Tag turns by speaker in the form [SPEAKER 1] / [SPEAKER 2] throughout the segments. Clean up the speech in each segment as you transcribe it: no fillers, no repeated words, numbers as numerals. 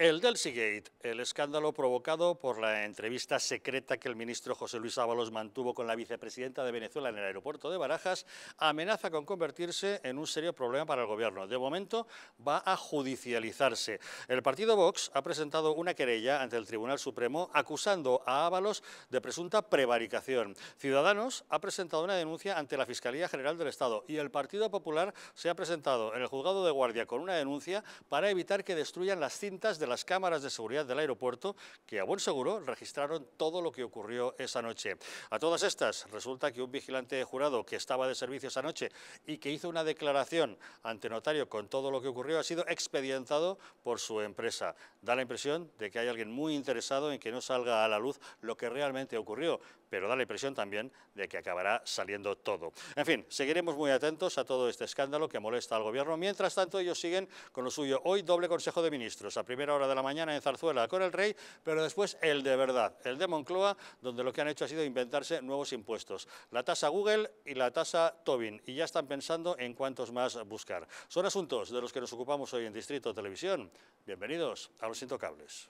[SPEAKER 1] El Delsigate, el escándalo provocado por la entrevista secreta que el ministro José Luis Ábalos mantuvo con la vicepresidenta de Venezuela en el aeropuerto de Barajas, amenaza con convertirse en un serio problema para el gobierno. De momento va a judicializarse. El partido Vox ha presentado una querella ante el Tribunal Supremo acusando a Ábalos de presunta prevaricación. Ciudadanos ha presentado una denuncia ante la Fiscalía General del Estado y el Partido Popular se ha presentado en el Juzgado de Guardia con una denuncia para evitar que destruyan las cintas de las cámaras de seguridad del aeropuerto que a buen seguro registraron todo lo que ocurrió esa noche. A todas estas resulta que un vigilante jurado que estaba de servicio esa noche y que hizo una declaración ante notario con todo lo que ocurrió ha sido expedientado por su empresa. Da la impresión de que hay alguien muy interesado en que no salga a la luz lo que realmente ocurrió, pero da la impresión también de que acabará saliendo todo. En fin, seguiremos muy atentos a todo este escándalo que molesta al gobierno. Mientras tanto, ellos siguen con lo suyo. Hoy doble Consejo de Ministros, a primera hora de la mañana en Zarzuela con el rey, pero después el de verdad, el de Moncloa, donde lo que han hecho ha sido inventarse nuevos impuestos. La tasa Google y la tasa Tobin, y ya están pensando en cuántos más buscar. Son asuntos de los que nos ocupamos hoy en Distrito Televisión. Bienvenidos a Los Intocables.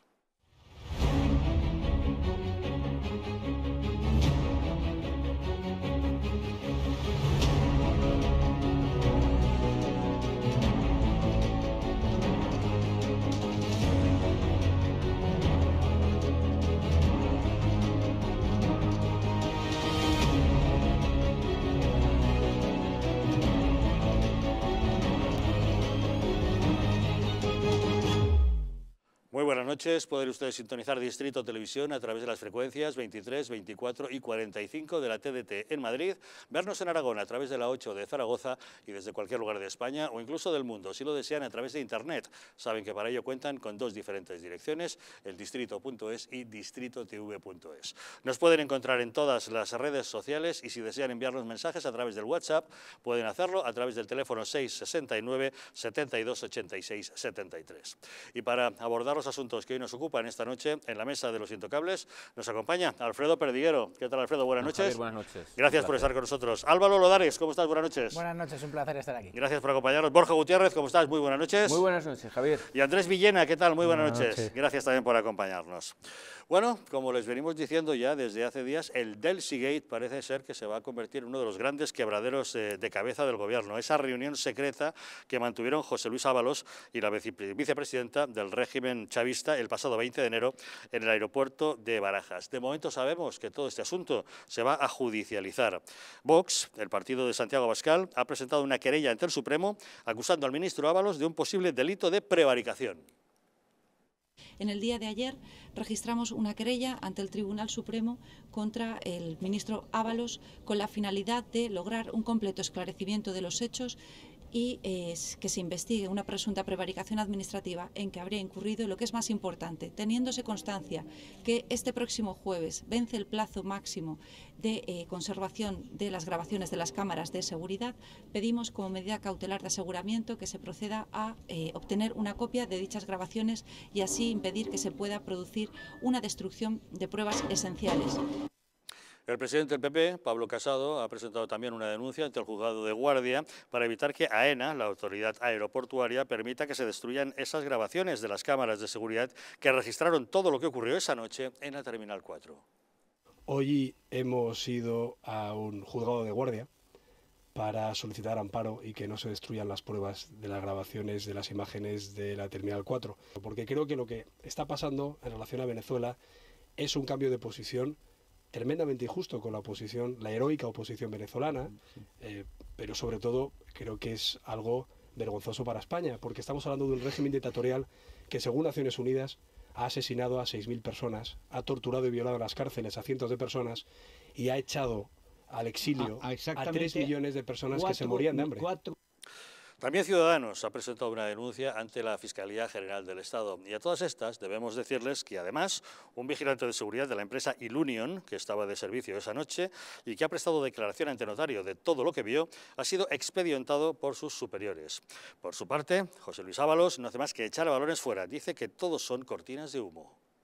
[SPEAKER 1] Muy buenas noches, pueden ustedes sintonizar Distrito Televisión a través de las frecuencias 23, 24 y 45 de la TDT en Madrid, vernos en Aragón a través de la 8 de Zaragoza y desde cualquier lugar de España o incluso del mundo, si lo desean a través de Internet. Saben que para ello cuentan con dos diferentes direcciones, el distrito.es y distritotv.es. Nos pueden encontrar en todas las redes sociales y si desean enviarnos mensajes a través del WhatsApp, pueden hacerlo a través del teléfono 669 72 86 73. Y para abordar los asuntos que hoy nos ocupan esta noche en la mesa de Los Intocables, nos acompaña Alfredo Perdiguero. ¿Qué tal, Alfredo? Buenas noches.
[SPEAKER 2] Javier, buenas noches.
[SPEAKER 1] Gracias por estar con nosotros. Álvaro Lodares, ¿cómo estás? Buenas noches.
[SPEAKER 3] Buenas noches, un placer estar aquí.
[SPEAKER 1] Gracias por acompañarnos. Borja Gutiérrez, ¿cómo estás? Muy buenas noches.
[SPEAKER 2] Muy buenas noches, Javier.
[SPEAKER 1] Y Andrés Villena, ¿qué tal? Muy buenas noches. Gracias también por acompañarnos. Bueno, como les venimos diciendo ya desde hace días, el Delsigate parece ser que se va a convertir en uno de los grandes quebraderos de cabeza del gobierno. Esa reunión secreta que mantuvieron José Luis Ábalos y la vicepresidenta del régimen chavista el pasado 20 de enero en el aeropuerto de Barajas. De momento sabemos que todo este asunto se va a judicializar. Vox, el partido de Santiago Abascal, ha presentado una querella ante el Supremo acusando al ministro Ábalos de un posible delito de prevaricación.
[SPEAKER 4] En el día de ayer registramos una querella ante el Tribunal Supremo contra el ministro Ábalos con la finalidad de lograr un completo esclarecimiento de los hechos y que se investigue una presunta prevaricación administrativa en que habría incurrido, y lo que es más importante, teniéndose constancia que este próximo jueves vence el plazo máximo de conservación de las grabaciones de las cámaras de seguridad, pedimos como medida cautelar de aseguramiento que se proceda a obtener una copia de dichas grabaciones y así impedir que se pueda producir una destrucción de pruebas esenciales.
[SPEAKER 1] El presidente del PP, Pablo Casado, ha presentado también una denuncia ante el Juzgado de Guardia para evitar que AENA, la autoridad aeroportuaria, permita que se destruyan esas grabaciones de las cámaras de seguridad que registraron todo lo que ocurrió esa noche en la Terminal 4.
[SPEAKER 5] Hoy hemos ido a un Juzgado de Guardia para solicitar amparo y que no se destruyan las pruebas de las grabaciones de las imágenes de la Terminal 4, porque creo que lo que está pasando en relación a Venezuela es un cambio de posición tremendamente injusto con la oposición, la heroica oposición venezolana, pero sobre todo creo que es algo vergonzoso para España, porque estamos hablando de un régimen dictatorial que, según Naciones Unidas, ha asesinado a 6.000 personas, ha torturado y violado en las cárceles a cientos de personas y ha echado al exilio a 3 millones de personas que se morían de hambre.
[SPEAKER 1] También Ciudadanos ha presentado una denuncia ante la Fiscalía General del Estado. Y a todas estas debemos decirles que además un vigilante de seguridad de la empresa Ilunion, que estaba de servicio esa noche y que ha prestado declaración ante notario de todo lo que vio, ha sido expedientado por sus superiores. Por su parte, José Luis Ábalos no hace más que echar balones fuera. Dice que todos son cortinas de humo.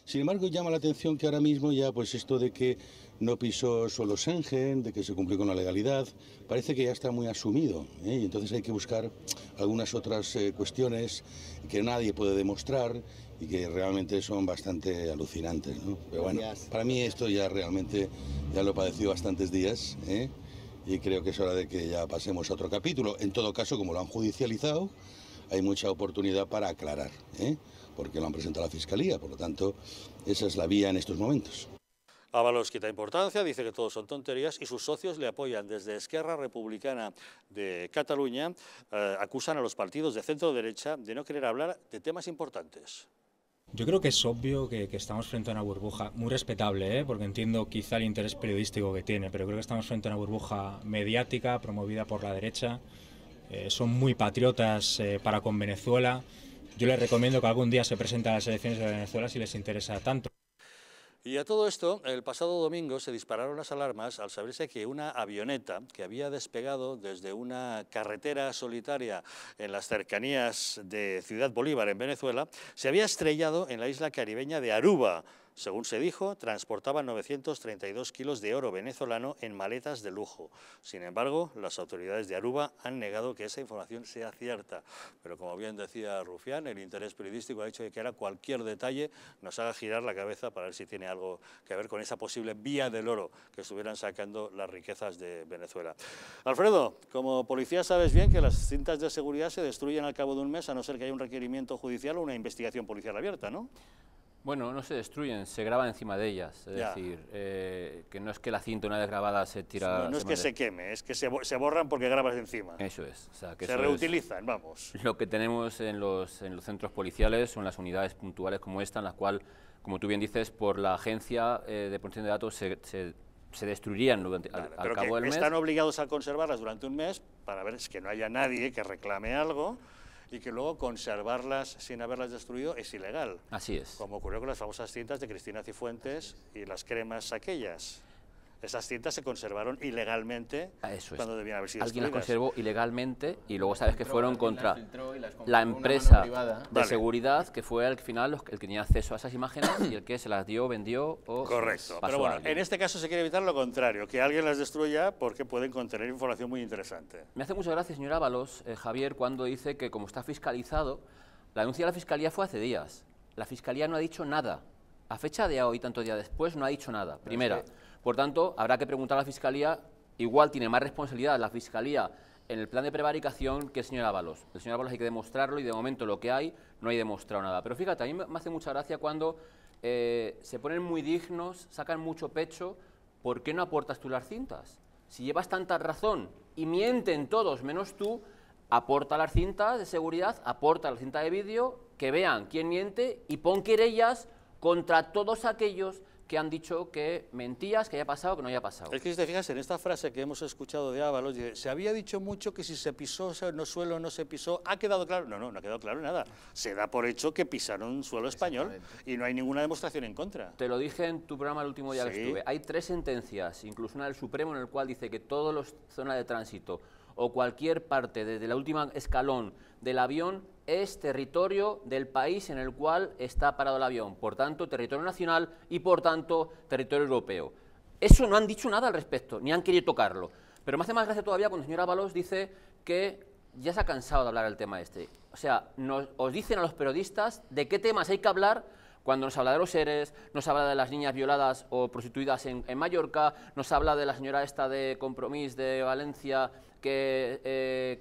[SPEAKER 2] Sin embargo, llama la atención que ahora mismo ya pues esto de que no pisó suelo Schengen, de que se cumplió con la legalidad, parece que ya está muy asumido, ¿eh? Y entonces hay que buscar algunas otras cuestiones que nadie puede demostrar y que realmente son bastante alucinantes, ¿no? Pero bueno, para mí esto ya realmente ya lo he padecido bastantes días, ¿eh? Y creo que es hora de que ya pasemos a otro capítulo. En todo caso, como lo han judicializado, hay mucha oportunidad para aclarar, ¿eh? Porque lo han presentado a la Fiscalía, por lo tanto, esa es la vía en estos momentos.
[SPEAKER 1] Ábalos quita importancia, dice que todo son tonterías y sus socios le apoyan. Desde Esquerra Republicana de Cataluña acusan a los partidos de centro-derecha de no querer hablar de temas importantes.
[SPEAKER 3] Yo creo que es obvio que estamos frente a una burbuja muy respetable, porque entiendo quizá el interés periodístico que tiene, pero creo que estamos frente a una burbuja mediática promovida por la derecha. Son muy patriotas para con Venezuela. Yo les recomiendo que algún día se presenten a las elecciones de Venezuela si les interesa tanto.
[SPEAKER 1] Y a todo esto, el pasado domingo se dispararon las alarmas al saberse que una avioneta que había despegado desde una carretera solitaria en las cercanías de Ciudad Bolívar, en Venezuela, se había estrellado en la isla caribeña de Aruba. Según se dijo, transportaban 932 kilos de oro venezolano en maletas de lujo. Sin embargo, las autoridades de Aruba han negado que esa información sea cierta. Pero como bien decía Rufián, el interés periodístico ha hecho que ahora cualquier detalle nos haga girar la cabeza para ver si tiene algo que ver con esa posible vía del oro que estuvieran sacando las riquezas de Venezuela. Alfredo, como policía sabes bien que las cintas de seguridad se destruyen al cabo de un mes, a no ser que haya un requerimiento judicial o una investigación policial abierta, ¿no?
[SPEAKER 6] Bueno, no se destruyen, se graban encima de ellas. Es decir, que no es que la cinta una vez grabada se tira...
[SPEAKER 1] No es que se queme, es que se borran porque grabas encima.
[SPEAKER 6] Eso es. O sea, que
[SPEAKER 1] se reutilizan, vamos.
[SPEAKER 6] Lo que tenemos en los centros policiales son las unidades puntuales como esta, en la cual, como tú bien dices, por la Agencia de Protección de Datos se destruirían al cabo del mes.
[SPEAKER 1] Están obligados a conservarlas durante un mes para ver que no haya nadie que reclame algo, y que luego conservarlas sin haberlas destruido es ilegal.
[SPEAKER 6] Así es.
[SPEAKER 1] Como ocurrió con las famosas cintas de Cristina Cifuentes y las cremas aquellas. Esas cintas se conservaron ilegalmente cuando debían haber sido
[SPEAKER 6] Alguien
[SPEAKER 1] destruidas.
[SPEAKER 6] las conservó ilegalmente y luego sabes que fueron contra la empresa de seguridad, que fue al final el que tenía acceso a esas imágenes y el que se las dio, vendió o
[SPEAKER 1] Correcto,
[SPEAKER 6] pasó
[SPEAKER 1] pero bueno,
[SPEAKER 6] a alguien.
[SPEAKER 1] en este caso se quiere evitar lo contrario, que alguien las destruya porque pueden contener información muy interesante.
[SPEAKER 6] Me hace mucha gracia, señor Ábalos, Javier, cuando dice que como está fiscalizado, la denuncia de la Fiscalía fue hace días. La Fiscalía no ha dicho nada. A fecha de hoy, tantos días después, no ha dicho nada. Primera. Por tanto, habrá que preguntar a la Fiscalía, igual tiene más responsabilidad la Fiscalía en el plan de prevaricación que el señor Ábalos. El señor Ábalos hay que demostrarlo y de momento lo que hay no hay demostrado nada. Pero fíjate, a mí me hace mucha gracia cuando se ponen muy dignos, sacan mucho pecho. ¿Por qué no aportas tú las cintas? Si llevas tanta razón y mienten todos menos tú, aporta las cintas de seguridad, aporta la cinta de vídeo, que vean quién miente y pon querellas contra todos aquellos que han dicho que mentías, que haya pasado, que no haya pasado.
[SPEAKER 1] Es que si te fijas en esta frase que hemos escuchado de Ábalos, dice, se había dicho mucho que si se pisó suelo no se pisó, ¿ha quedado claro? No ha quedado claro nada. Se da por hecho que pisaron suelo español y no hay ninguna demostración en contra.
[SPEAKER 6] Te lo dije en tu programa el último día que estuve. Hay 3 sentencias, incluso una del Supremo, en el cual dice que todas las zonas de tránsito o cualquier parte, desde la última escalón del avión, es territorio del país en el cual está parado el avión, por tanto, territorio nacional y, por tanto, territorio europeo. Eso no han dicho nada al respecto, ni han querido tocarlo. Pero me hace más gracia todavía cuando el señor Ábalos dice que ya se ha cansado de hablar del tema este. O sea, os dicen a los periodistas de qué temas hay que hablar cuando nos habla de los ERES, nos habla de las niñas violadas o prostituidas en Mallorca, nos habla de la señora esta de Compromís de Valencia que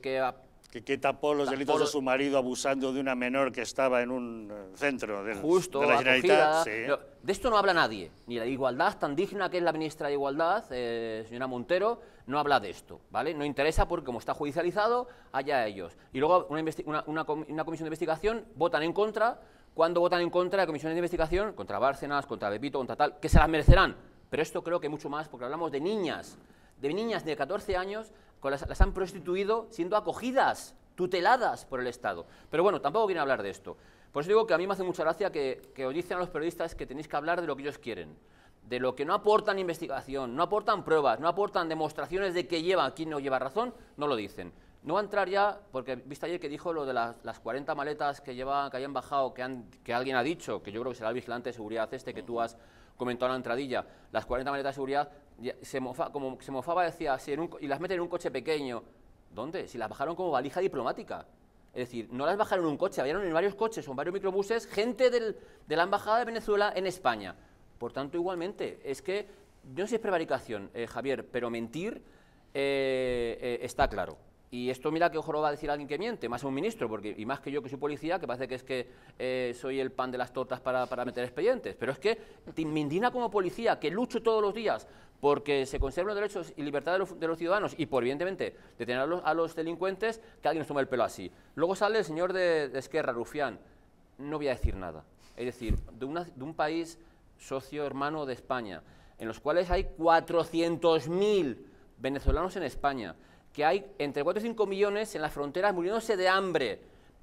[SPEAKER 1] tapó los delitos de su marido abusando de una menor que estaba en un centro de la
[SPEAKER 6] Generalitat. De esto no habla nadie, ni la igualdad tan digna que es la ministra de Igualdad, señora Montero, no habla de esto, ¿vale? No interesa porque como está judicializado, allá ellos. Y luego una comisión de investigación votan en contra. Cuando votan en contra de comisiones de investigación, contra Bárcenas, contra Pepito, contra tal, que se las merecerán. Pero esto creo que mucho más, porque hablamos de niñas de 14 años, las han prostituido siendo acogidas, tuteladas por el Estado. Pero bueno, tampoco quieren hablar de esto. Por eso digo que a mí me hace mucha gracia que os dicen a los periodistas que tenéis que hablar de lo que ellos quieren, de lo que no aportan investigación, no aportan pruebas, no aportan demostraciones de que quién no lleva razón, no lo dicen. No va a entrar ya, porque viste ayer que dijo lo de las 40 maletas que habían bajado, que alguien ha dicho, que yo creo que será el vigilante de seguridad que tú has comentado en la entradilla, las 40 maletas de seguridad, como se mofaba, decía, y las meten en un coche pequeño. ¿Dónde? Si las bajaron como valija diplomática. Es decir, no las bajaron en un coche, habían en varios coches o en varios microbuses gente de la Embajada de Venezuela en España. Por tanto, igualmente, es que, yo no sé si es prevaricación, Javier, pero mentir está claro. Y esto, mira que ojo lo va a decir alguien que miente, más a un ministro, y más que yo que soy policía, que parece que es que soy el pan de las tortas para meter expedientes. Pero es que me indigna como policía, que lucho todos los días porque se conserven los derechos y libertad de los ciudadanos y por, evidentemente, detener a los delincuentes, que alguien nos tome el pelo así. Luego sale el señor de Esquerra, Rufián, no voy a decir nada. Es decir, de un país socio hermano de España, en los cuales hay 400.000 venezolanos en España, que hay entre 4 y 5 millones en las fronteras muriéndose de hambre,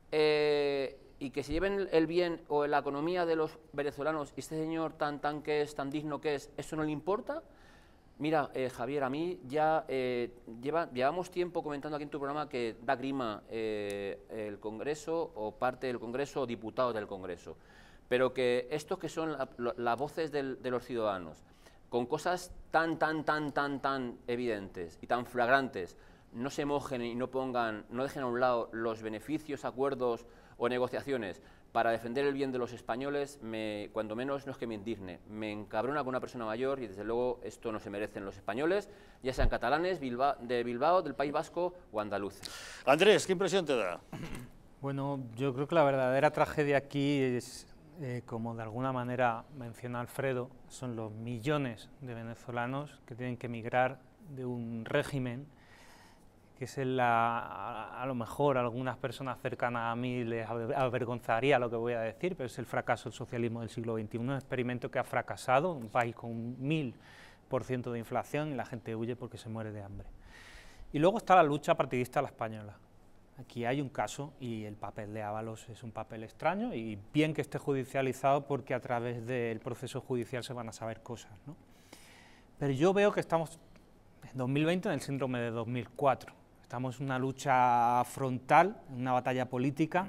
[SPEAKER 6] y que se lleven el bien o la economía de los venezolanos, y este señor tan tan digno que es, ¿eso no le importa? Mira, Javier, a mí ya llevamos tiempo comentando aquí en tu programa que da grima el Congreso o parte del Congreso o diputados del Congreso, pero que estos que son las voces de los ciudadanos, con cosas tan evidentes y tan flagrantes, no se mojen y no dejen a un lado los beneficios, acuerdos o negociaciones para defender el bien de los españoles, cuando menos no es que me indigne, me encabrona con una persona mayor y desde luego esto no se merecen los españoles, ya sean catalanes, de Bilbao, del País Vasco o andaluces.
[SPEAKER 1] Andrés, ¿qué impresión te da?
[SPEAKER 7] Bueno, yo creo que la verdadera tragedia aquí es, como de alguna manera menciona Alfredo, son los millones de venezolanos que tienen que emigrar de un régimen que es a lo mejor a algunas personas cercanas a mí les avergonzaría lo que voy a decir, pero es el fracaso del socialismo del siglo XXI, un experimento que ha fracasado, un país con un 1000% de inflación y la gente huye porque se muere de hambre. Y luego está la lucha partidista a la española. Aquí hay un caso y el papel de Ábalos es un papel extraño y bien que esté judicializado porque a través del proceso judicial se van a saber cosas, ¿no? Pero yo veo que estamos en 2020 en el síndrome de 2004. Estamos en una lucha frontal, en una batalla política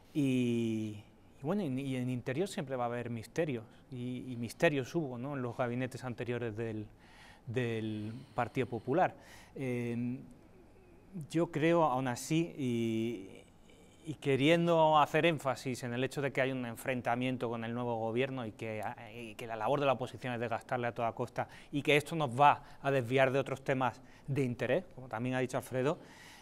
[SPEAKER 7] y bueno, y en interior siempre va a haber misterios y misterios hubo, ¿no?, en los gabinetes anteriores del Partido Popular. Yo creo, aún así, y queriendo hacer énfasis en el hecho de que hay un enfrentamiento con el nuevo gobierno y que la labor de la oposición es desgastarle a toda costa y que esto nos va a desviar de otros temas de interés, como también ha dicho Alfredo,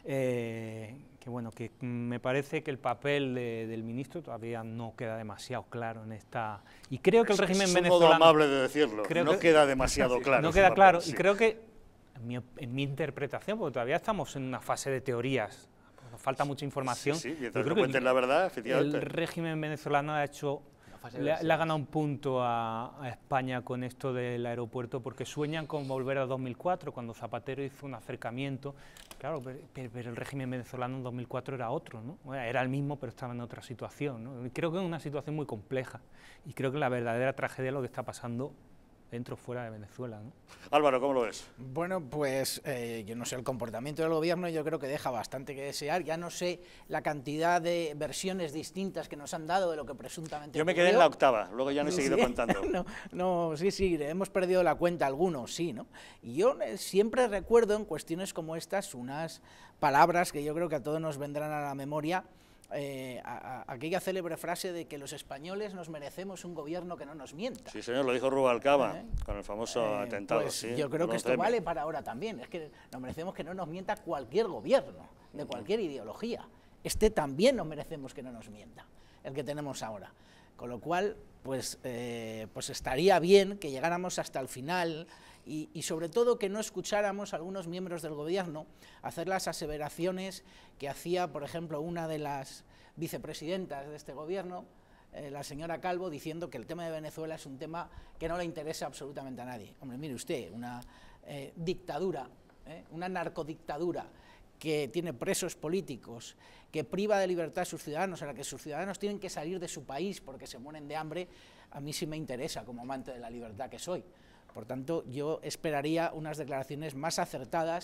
[SPEAKER 7] que bueno, que me parece que el papel del ministro todavía no queda demasiado claro en esta... Y creo que el régimen venezolano... Es un modo
[SPEAKER 1] amable de decirlo, no queda demasiado claro.
[SPEAKER 7] No queda claro, sí. Y creo que, en mi interpretación, porque todavía estamos en una fase de teorías, nos falta mucha información.
[SPEAKER 1] Sí, mientras no cuenten la verdad, efectivamente.
[SPEAKER 7] El régimen venezolano le ha ganado un punto a España con esto del aeropuerto, porque sueñan con volver a 2004, cuando Zapatero hizo un acercamiento. Claro, pero el régimen venezolano en 2004 era otro, ¿no? Bueno, era el mismo, pero estaba en otra situación, ¿no? Y creo que es una situación muy compleja, y creo que la verdadera tragedia es lo que está pasando dentro o fuera de Venezuela, ¿no?
[SPEAKER 1] Álvaro, ¿cómo lo ves?
[SPEAKER 8] Bueno, pues yo no sé, el comportamiento del gobierno yo creo que deja bastante que desear. Ya no sé la cantidad de versiones distintas que nos han dado de lo que presuntamente
[SPEAKER 1] Yo me quedé en la octava, luego ya no he seguido contando.
[SPEAKER 8] Sí, hemos perdido la cuenta algunos, sí, ¿no? Y yo siempre recuerdo en cuestiones como estas unas palabras que yo creo que a todos nos vendrán a la memoria, aquella célebre frase de que los españoles nos merecemos un gobierno que no nos mienta.
[SPEAKER 1] Sí, señor, lo dijo Rubalcaba con el famoso atentado.
[SPEAKER 8] Pues
[SPEAKER 1] sí,
[SPEAKER 8] yo creo que esto vale para ahora también. Es que nos merecemos que no nos mienta cualquier gobierno, de cualquier ideología. También nos merecemos que no nos mienta, el que tenemos ahora. Con lo cual, pues estaría bien que llegáramos hasta el final y sobre todo que no escucháramos a algunos miembros del gobierno hacer las aseveraciones que hacía, por ejemplo, una de las vicepresidentas de este gobierno, la señora Calvo, diciendo que el tema de Venezuela es un tema que no le interesa absolutamente a nadie. Hombre, mire usted, una dictadura, una narcodictadura que tiene presos políticos, que priva de libertad a sus ciudadanos, a la que sus ciudadanos tienen que salir de su país porque se mueren de hambre, a mí sí me interesa como amante de la libertad que soy. Por tanto, yo esperaría unas declaraciones más acertadas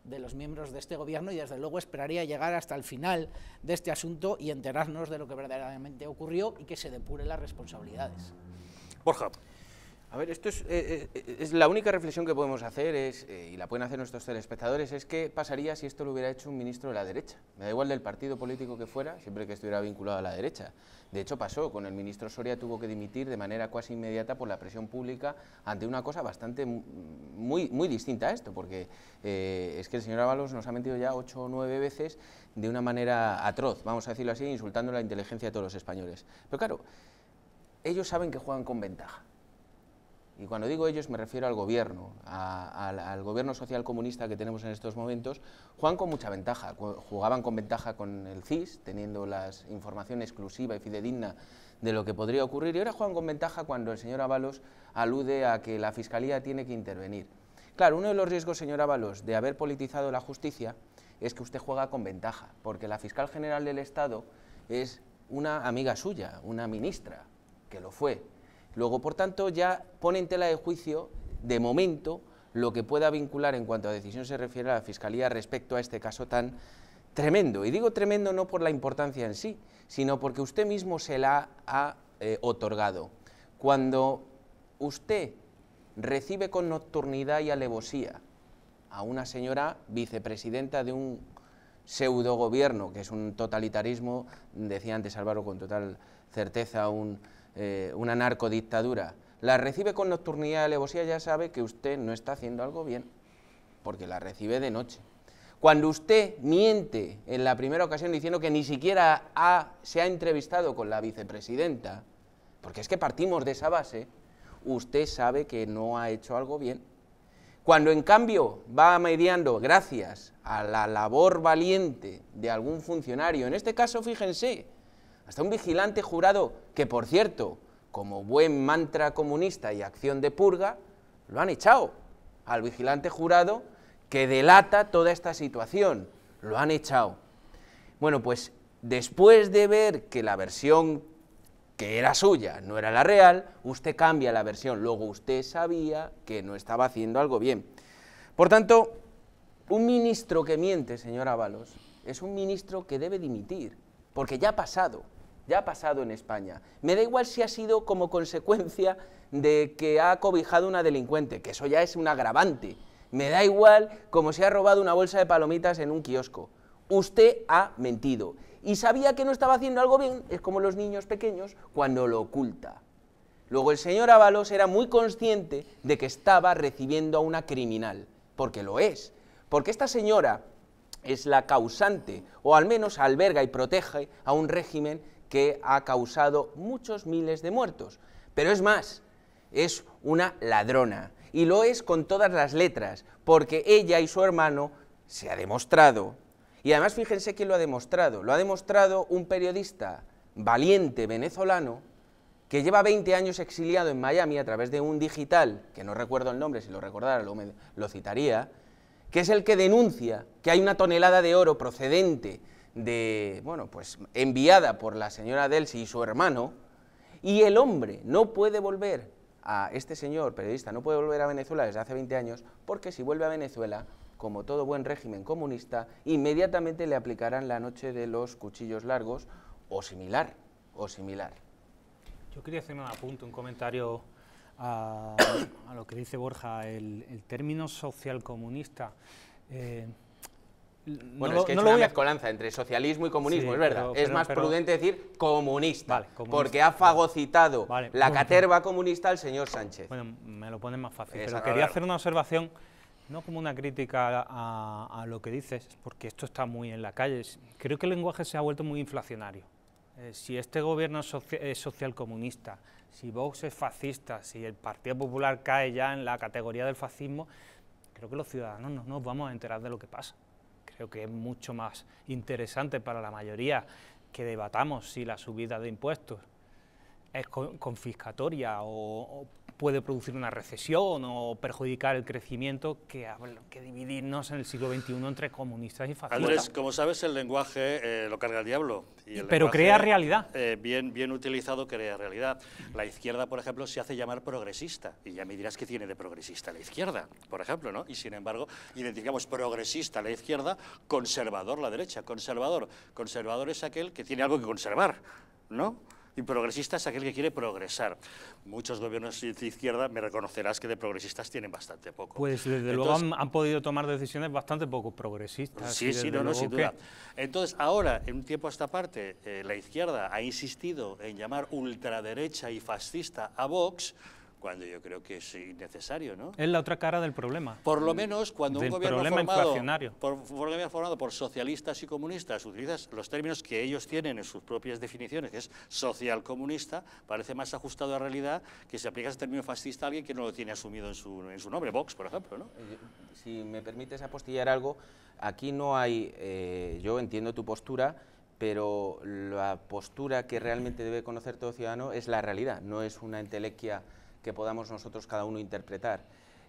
[SPEAKER 8] de los miembros de este gobierno, y desde luego esperaría llegar hasta el final de este asunto y enterarnos de lo que verdaderamente ocurrió y que se depuren las responsabilidades.
[SPEAKER 1] Borja.
[SPEAKER 6] A ver, esto es la única reflexión que podemos hacer, y la pueden hacer nuestros telespectadores, es qué pasaría si esto lo hubiera hecho un ministro de la derecha. Me da igual del partido político que fuera, siempre que estuviera vinculado a la derecha. De hecho pasó, con el ministro Soria tuvo que dimitir de manera casi inmediata por la presión pública ante una cosa bastante muy distinta a esto, porque es que el señor Ábalos nos ha mentido ya 8 o 9 veces de una manera atroz, vamos a decirlo así, insultando la inteligencia de todos los españoles. Pero claro, ellos saben que juegan con ventaja. Y cuando digo ellos me refiero al gobierno, al gobierno social comunista que tenemos en estos momentos. Juegan con mucha ventaja, jugaban con ventaja con el CIS, teniendo la información exclusiva y fidedigna de lo que podría ocurrir, y ahora juegan con ventaja cuando el señor Ábalos alude a que la Fiscalía tiene que intervenir. Claro, uno de los riesgos, señor Ábalos, de haber politizado la justicia es que usted juega con ventaja, porque la fiscal general del Estado es una amiga suya, una ministra, que lo fue. Luego, por tanto, ya pone en tela de juicio, de momento, lo que pueda vincular en cuanto a decisión se refiere a la Fiscalía respecto a este caso tan tremendo. Y digo tremendo no por la importancia en sí, sino porque usted mismo se la ha otorgado. Cuando usted recibe con nocturnidad y alevosía a una señora vicepresidenta de un pseudogobierno, que es un totalitarismo, decía antes Álvaro con total certeza, una narcodictadura, la recibe con nocturnidad y alevosía, ya sabe que usted no está haciendo algo bien, porque la recibe de noche. Cuando usted miente en la primera ocasión diciendo que ni siquiera se ha entrevistado con la vicepresidenta, porque es que partimos de esa base, usted sabe que no ha hecho algo bien. Cuando en cambio va mediando gracias a la labor valiente de algún funcionario, en este caso fíjense, hasta un vigilante jurado, que por cierto, como buen mantra comunista y acción de purga, lo han echado al vigilante jurado que delata toda esta situación, lo han echado. Bueno, pues después de ver que la versión que era suya no era la real, usted cambia la versión, luego usted sabía que no estaba haciendo algo bien. Por tanto, un ministro que miente, señor Ábalos, es un ministro que debe dimitir, porque ya ha pasado en España. Me da igual si ha sido como consecuencia de que ha cobijado una delincuente, que eso ya es un agravante. Me da igual como si ha robado una bolsa de palomitas en un kiosco. Usted ha mentido. Y sabía que no estaba haciendo algo bien, es como los niños pequeños cuando lo oculta. Luego el señor Ábalos era muy consciente de que estaba recibiendo a una criminal, porque lo es. Porque esta señora es la causante, o al menos alberga y protege a un régimen que ha causado muchos miles de muertos. Pero es más, es una ladrona, y lo es con todas las letras, porque ella y su hermano se ha demostrado, y además fíjense quién lo ha demostrado un periodista valiente venezolano, que lleva 20 años exiliado en Miami a través de un digital, que no recuerdo el nombre, si lo recordara lo citaría, que es el que denuncia que hay una tonelada de oro procedente de, bueno, pues enviada por la señora Delcy y su hermano, y el hombre no puede volver este señor periodista no puede volver a Venezuela desde hace 20 años, porque si vuelve a Venezuela, como todo buen régimen comunista, inmediatamente le aplicarán la noche de los cuchillos largos o similar.
[SPEAKER 7] Yo quería hacer un apunte, un comentario a lo que dice Borja, el término socialcomunista.
[SPEAKER 6] Bueno, es que es una mezcolanza entre socialismo y comunismo, sí, es verdad. Es más prudente decir comunista, vale, porque ha fagocitado la caterva comunista al señor Sánchez.
[SPEAKER 7] Bueno, me lo ponen más fácil, pero quería hacer una observación, no como una crítica a lo que dices, porque esto está muy en la calle. Creo que el lenguaje se ha vuelto muy inflacionario. Si este gobierno es socialcomunista, si Vox es fascista, si el Partido Popular cae ya en la categoría del fascismo, creo que los ciudadanos no nos vamos a enterar de lo que pasa. Creo que es mucho más interesante para la mayoría que debatamos si la subida de impuestos es confiscatoria o puede producir una recesión o perjudicar el crecimiento que dividirnos en el siglo XXI entre comunistas y fascistas.
[SPEAKER 1] Andrés, como sabes, el lenguaje lo carga el diablo. Y el
[SPEAKER 7] pero
[SPEAKER 1] lenguaje,
[SPEAKER 7] crea realidad.
[SPEAKER 1] Bien utilizado crea realidad. La izquierda, por ejemplo, se hace llamar progresista. Y ya me dirás qué tiene de progresista la izquierda, por ejemplo, ¿no? Y sin embargo, identificamos progresista la izquierda, conservador la derecha. Conservador es aquel que tiene algo que conservar, ¿no? Y progresista es aquel que quiere progresar. Muchos gobiernos de izquierda, me reconocerás que de progresistas tienen bastante poco.
[SPEAKER 7] Pues desde luego han podido tomar decisiones bastante poco progresistas.
[SPEAKER 1] Sí, sin duda. Entonces, ahora, en un tiempo a esta parte, la izquierda ha insistido en llamar ultraderecha y fascista a Vox, cuando yo creo que es innecesario, ¿no?
[SPEAKER 7] Es la otra cara del problema.
[SPEAKER 1] Por lo menos cuando un gobierno formado por socialistas y comunistas utiliza los términos que ellos tienen en sus propias definiciones, que es socialcomunista, parece más ajustado a la realidad que si aplicas el término fascista a alguien que no lo tiene asumido en su nombre, Vox, por ejemplo, ¿no?
[SPEAKER 9] Si me permites apostillar algo, aquí no hay, yo entiendo tu postura, pero la postura que realmente debe conocer todo ciudadano es la realidad, no es una entelequia que podamos nosotros cada uno interpretar.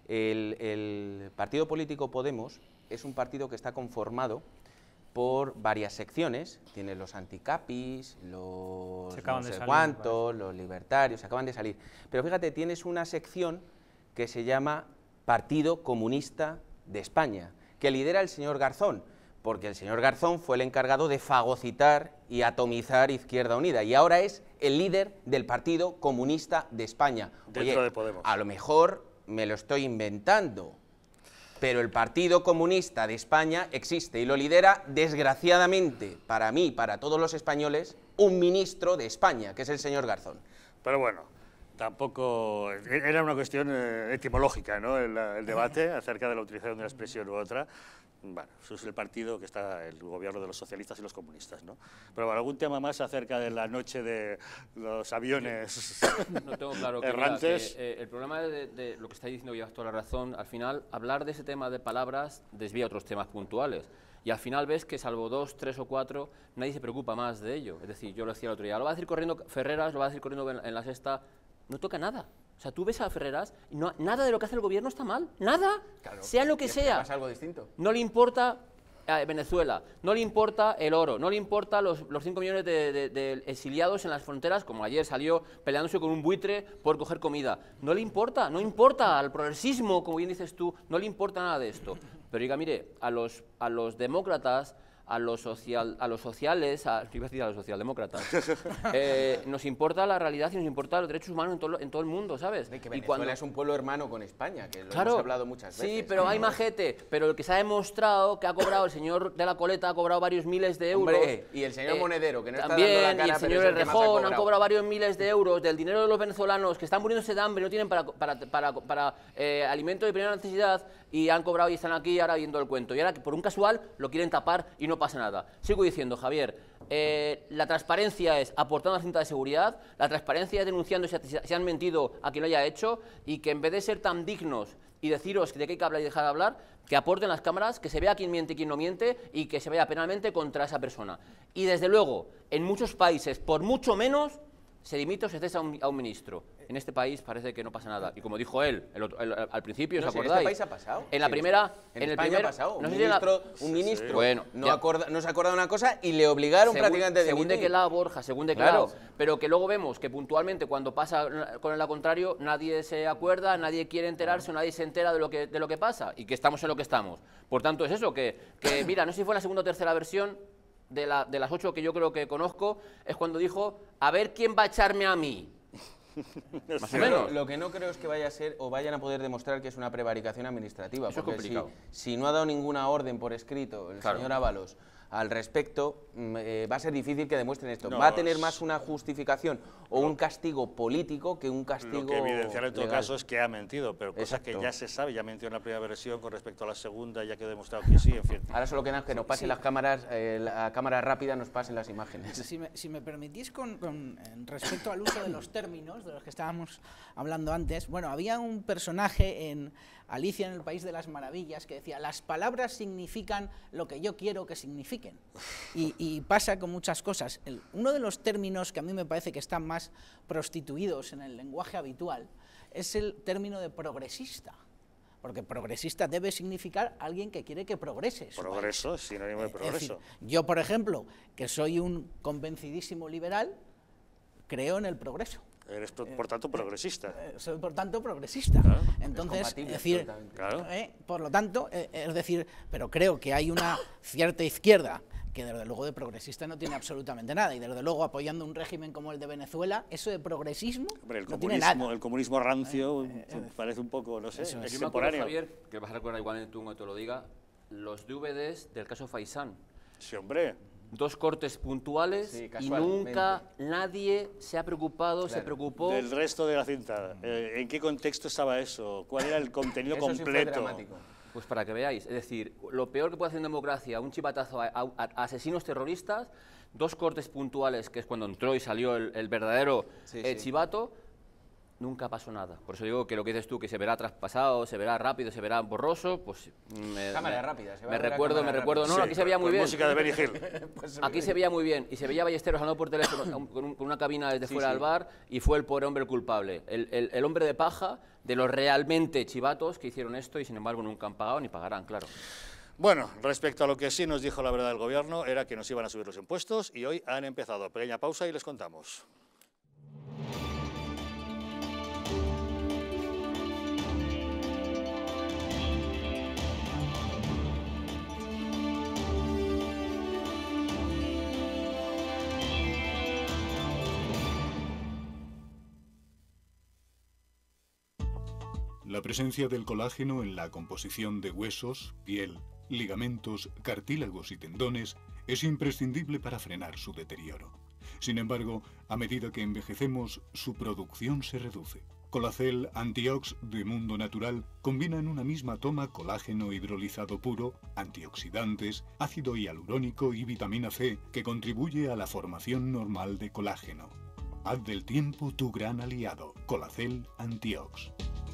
[SPEAKER 9] El partido político Podemos es un partido que está conformado por varias secciones, tiene los anticapis, los no sé cuántos, los libertarios, acaban de salir. Pero fíjate, tienes una sección que se llama Partido Comunista de España, que lidera el señor Garzón, porque el señor Garzón fue el encargado de fagocitar y atomizar Izquierda Unida, y ahora es el líder del Partido Comunista de España.
[SPEAKER 1] Dentro de Podemos.
[SPEAKER 9] A lo mejor me lo estoy inventando, pero el Partido Comunista de España existe y lo lidera, desgraciadamente, para mí, para todos los españoles, un ministro de España, que es el señor Garzón.
[SPEAKER 1] Pero bueno, tampoco era una cuestión etimológica, ¿no? El debate acerca de la utilización de una expresión u otra. Bueno, eso es el partido que está, el gobierno de los socialistas y los comunistas, ¿no? Pero bueno, algún tema más acerca de la noche de los aviones
[SPEAKER 6] no tengo claro que
[SPEAKER 1] errantes.
[SPEAKER 6] Mira, que, el problema de lo que está diciendo, llevas toda la razón, al final hablar de ese tema de palabras desvía otros temas puntuales. Y al final ves que salvo 2, 3 o 4, nadie se preocupa más de ello. Es decir, yo lo decía el otro día, lo va a decir corriendo Ferreras, lo va a decir corriendo en la Sexta, no toca nada. O sea, tú ves a Ferreras y nada de lo que hace el gobierno está mal, nada, claro, sea lo que sea.
[SPEAKER 9] ¿Pasa algo distinto?
[SPEAKER 6] No le importa Venezuela, no le importa el oro, no le importa los 5 millones de exiliados en las fronteras, como ayer salió peleándose con un buitre por coger comida. No le importa, no importa al progresismo, como bien dices tú, no le importa nada de esto. Pero diga, mire, a los demócratas, a los sociales, iba a decir a los socialdemócratas, nos importa la realidad y nos importa los derechos humanos en todo el mundo, ¿sabes?
[SPEAKER 9] Que Venezuela es un pueblo hermano con España, que lo
[SPEAKER 6] claro,
[SPEAKER 9] hemos hablado muchas veces.
[SPEAKER 6] Sí, pero hay majete, pero lo que se ha demostrado que ha cobrado el señor de la Coleta, ha cobrado varios miles de euros.
[SPEAKER 9] Hombre, y el señor Monedero, que no
[SPEAKER 6] también,
[SPEAKER 9] está dando la cara,
[SPEAKER 6] y el señor Errejón han cobrado varios miles de euros del dinero de los venezolanos que están muriéndose de hambre, no tienen para alimento de primera necesidad, y han cobrado y están aquí ahora viendo el cuento. Y ahora, por un casual, lo quieren tapar y no pasa nada. Sigo diciendo, Javier, la transparencia es aportando a la cinta de seguridad, la transparencia es denunciando si han mentido a quien lo haya hecho, y que en vez de ser tan dignos y deciros de qué hay que hablar y dejar de hablar, que aporten las cámaras, que se vea quién miente y quién no miente, y que se vaya penalmente contra esa persona. Y desde luego, en muchos países, por mucho menos, se dimite o se cesa a un ministro. En este país parece que no pasa nada. Y como dijo él al principio, ¿os acordáis?
[SPEAKER 9] ¿En este país ha pasado?
[SPEAKER 6] En la primera...
[SPEAKER 9] En España ha pasado.
[SPEAKER 6] No
[SPEAKER 9] un ministro
[SPEAKER 6] sí. Bueno,
[SPEAKER 9] no se ha acordado una cosa y le obligaron prácticamente a dimitir.
[SPEAKER 6] Según de qué lado, Borja, según de qué lado. Pero que luego vemos que puntualmente cuando pasa con el contrario, nadie se acuerda, nadie quiere enterarse, nadie se entera de lo que pasa y que estamos en lo que estamos. Por tanto, es eso, que mira, no sé si fue la segunda o tercera versión de las 8 que yo creo que conozco, es cuando dijo, a ver quién va a echarme a mí. Más o menos.
[SPEAKER 9] Lo que no creo es que vaya a ser o vayan a poder demostrar que es una prevaricación administrativa.
[SPEAKER 6] Eso
[SPEAKER 9] porque
[SPEAKER 6] es complicado.
[SPEAKER 9] Si no ha dado ninguna orden por escrito el señor Ábalos al respecto, va a ser difícil que demuestren esto. Va a tener más una justificación o un castigo político que un castigo
[SPEAKER 1] Lo que evidenciar en todo
[SPEAKER 9] legal.
[SPEAKER 1] caso es que ha mentido, pero cosa
[SPEAKER 9] Exacto.
[SPEAKER 1] que ya se sabe, ya mencionó en la primera versión con respecto a la segunda, ya quedó demostrado que sí, en fin.
[SPEAKER 9] Ahora solo queda que nos pasen las cámaras, la cámara rápida nos pasen las imágenes.
[SPEAKER 8] Si me permitís, con respecto al uso de los términos de los que estábamos hablando antes, bueno, había un personaje en Alicia en el País de las Maravillas que decía, las palabras significan lo que yo quiero que signifiquen. comuniquen. Y pasa con muchas cosas. Uno de los términos que a mí me parece que están más prostituidos en el lenguaje habitual es el término de progresista. Porque progresista debe significar alguien que quiere que progrese.
[SPEAKER 1] Progreso, sinónimo de progreso.
[SPEAKER 8] Es decir, yo, por ejemplo, que soy un convencidísimo liberal, creo en el progreso.
[SPEAKER 1] Eres, por tanto, progresista.
[SPEAKER 8] Soy, por tanto, progresista.
[SPEAKER 1] Claro,
[SPEAKER 8] entonces, es decir, claro. Por lo tanto, es decir, pero creo que hay una cierta izquierda que desde luego de progresista no tiene absolutamente nada, y desde luego apoyando un régimen como el de Venezuela, eso de progresismo no tiene nada.
[SPEAKER 1] El comunismo rancio parece un poco, no sé, extemporáneo.
[SPEAKER 6] Javier, que vas a recordar igualmente tú cuando te lo diga, los DVDs del caso Faisán.
[SPEAKER 1] Sí, hombre.
[SPEAKER 6] 2 cortes puntuales y nunca nadie se ha preocupado, se preocupó.
[SPEAKER 1] Del resto de la cinta, ¿en qué contexto estaba eso? ¿Cuál era el contenido completo?
[SPEAKER 6] Pues para que veáis, es decir, lo peor que puede hacer en democracia, un chivatazo a asesinos terroristas, 2 cortes puntuales, que es cuando entró y salió el verdadero chivato, nunca pasó nada. Por eso digo que lo que dices tú, que se verá traspasado, se verá rápido, se verá borroso, pues
[SPEAKER 9] cámara rápida,
[SPEAKER 6] me recuerdo, no, aquí se veía muy bien.
[SPEAKER 1] Música de Benny Hill.
[SPEAKER 6] Aquí se veía muy bien, y se veía Ballesteros hablando por teléfono con una cabina desde fuera del bar, y fue el pobre hombre el culpable, el hombre de paja de los realmente chivatos que hicieron esto, y sin embargo nunca han pagado ni pagarán, claro.
[SPEAKER 1] Bueno, respecto a lo que sí nos dijo la verdad del gobierno, era que nos iban a subir los impuestos, y hoy han empezado. Pequeña pausa y les contamos.
[SPEAKER 10] La presencia del colágeno en la composición de huesos, piel, ligamentos, cartílagos y tendones es imprescindible para frenar su deterioro. Sin embargo, a medida que envejecemos, su producción se reduce. Colacel Antiox de Mundo Natural combina en una misma toma colágeno hidrolizado puro, antioxidantes, ácido hialurónico y vitamina C, que contribuye a la formación normal de colágeno. Haz del tiempo tu gran aliado. Colacel Antiox.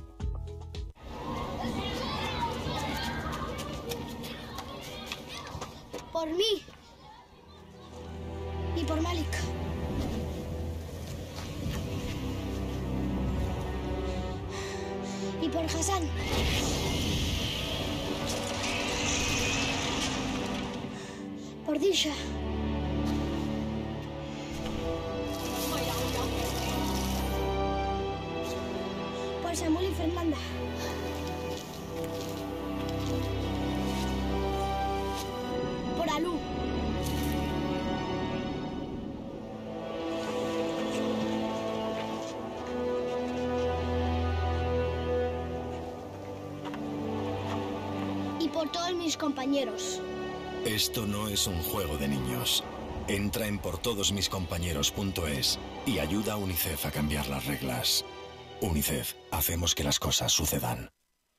[SPEAKER 11] Por mí y por Malik. Y por Hassan. Por Disha. Por Samuel y Fernanda. Por Alú. Y por todos mis compañeros.
[SPEAKER 12] Esto no es un juego de niños. Entra en portodosmiscompañeros.es y ayuda a UNICEF a cambiar las reglas. UNICEF, hacemos que las cosas sucedan.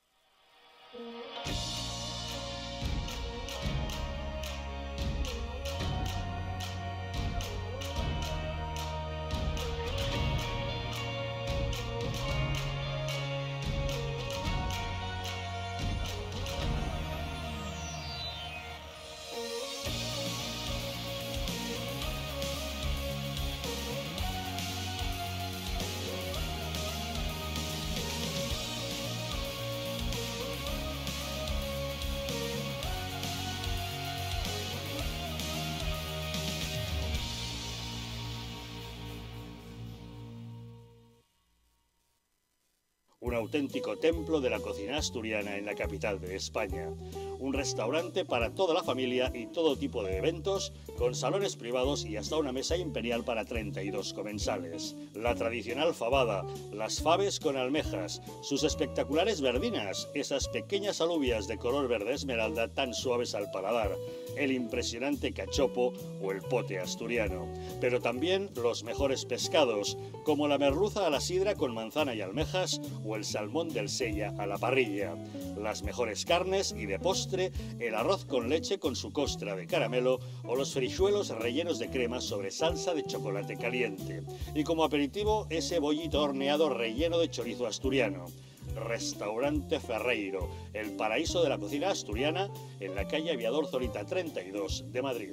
[SPEAKER 1] Un auténtico templo de la cocina asturiana en la capital de España. Un restaurante para toda la familia y todo tipo de eventos, con salones privados y hasta una mesa imperial para 32 comensales. La tradicional fabada, las faves con almejas, sus espectaculares verdinas, esas pequeñas alubias de color verde esmeralda tan suaves al paladar, el impresionante cachopo o el pote asturiano. Pero también los mejores pescados, como la merluza a la sidra con manzana y almejas o el salmón del Sella a la parrilla. Las mejores carnes y de postre, el arroz con leche con su costra de caramelo o los frijuelos rellenos de crema sobre salsa de chocolate caliente. Y como aperitivo, ese bollito horneado relleno de chorizo asturiano. Restaurante Ferreiro, el paraíso de la cocina asturiana en la calle Aviador Zorita 32 de Madrid.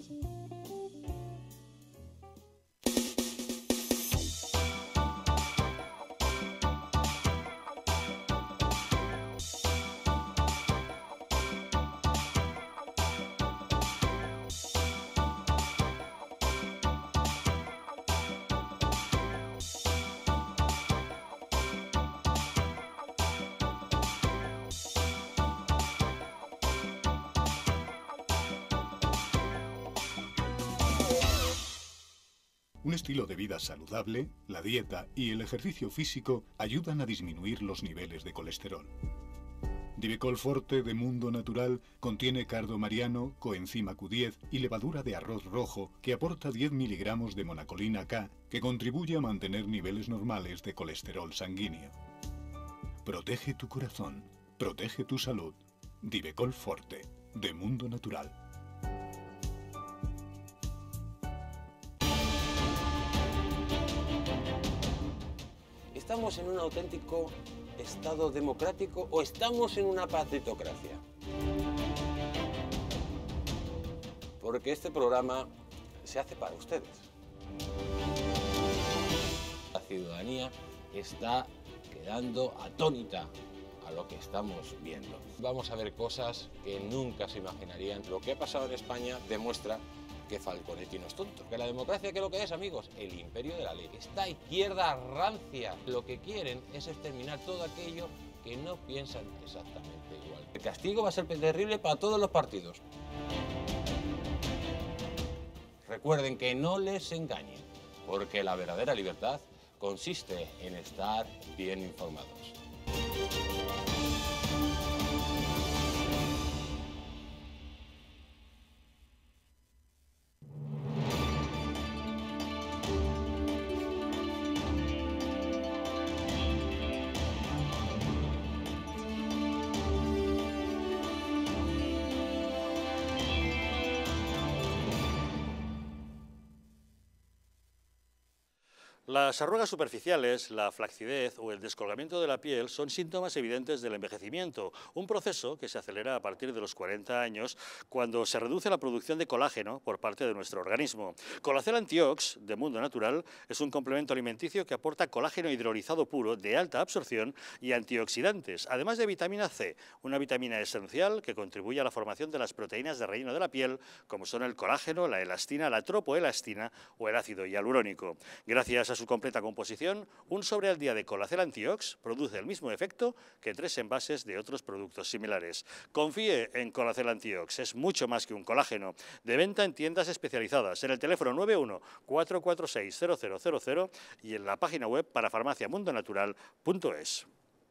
[SPEAKER 10] Un estilo de vida saludable, la dieta y el ejercicio físico ayudan a disminuir los niveles de colesterol. Divecol Forte de Mundo Natural contiene cardo mariano, coenzima Q10 y levadura de arroz rojo que aporta 10 miligramos de monacolina K que contribuye a mantener niveles normales de colesterol sanguíneo. Protege tu corazón, protege tu salud. Divecol Forte de Mundo Natural.
[SPEAKER 13] ¿Estamos en un auténtico Estado democrático o estamos en una partitocracia? Porque este programa se hace para ustedes. La ciudadanía está quedando atónita a lo que estamos viendo. Vamos a ver cosas que nunca se imaginarían. Lo que ha pasado en España demuestra que Falconetti no es tonto. Que la democracia, ¿qué es lo que es, amigos? El imperio de la ley. Esta izquierda rancia lo que quieren es exterminar todo aquello que no piensan exactamente igual. El castigo va a ser terrible para todos los partidos. Recuerden que no les engañen, porque la verdadera libertad consiste en estar bien informados.
[SPEAKER 1] Las arrugas superficiales, la flacidez o el descolgamiento de la piel son síntomas evidentes del envejecimiento, un proceso que se acelera a partir de los 40 años cuando se reduce la producción de colágeno por parte de nuestro organismo. Colacel Antiox de Mundo Natural es un complemento alimenticio que aporta colágeno hidrolizado puro de alta absorción y antioxidantes, además de vitamina C, una vitamina esencial que contribuye a la formación de las proteínas de relleno de la piel, como son el colágeno, la elastina, la tropoelastina o el ácido hialurónico. Gracias a su completa composición, un sobre al día de Colacel Antiox produce el mismo efecto que 3 envases de otros productos similares. Confíe en Colacel Antiox, es mucho más que un colágeno. De venta en tiendas especializadas, en el teléfono 91-446-0000 y en la página web parafarmaciamundonatural.es.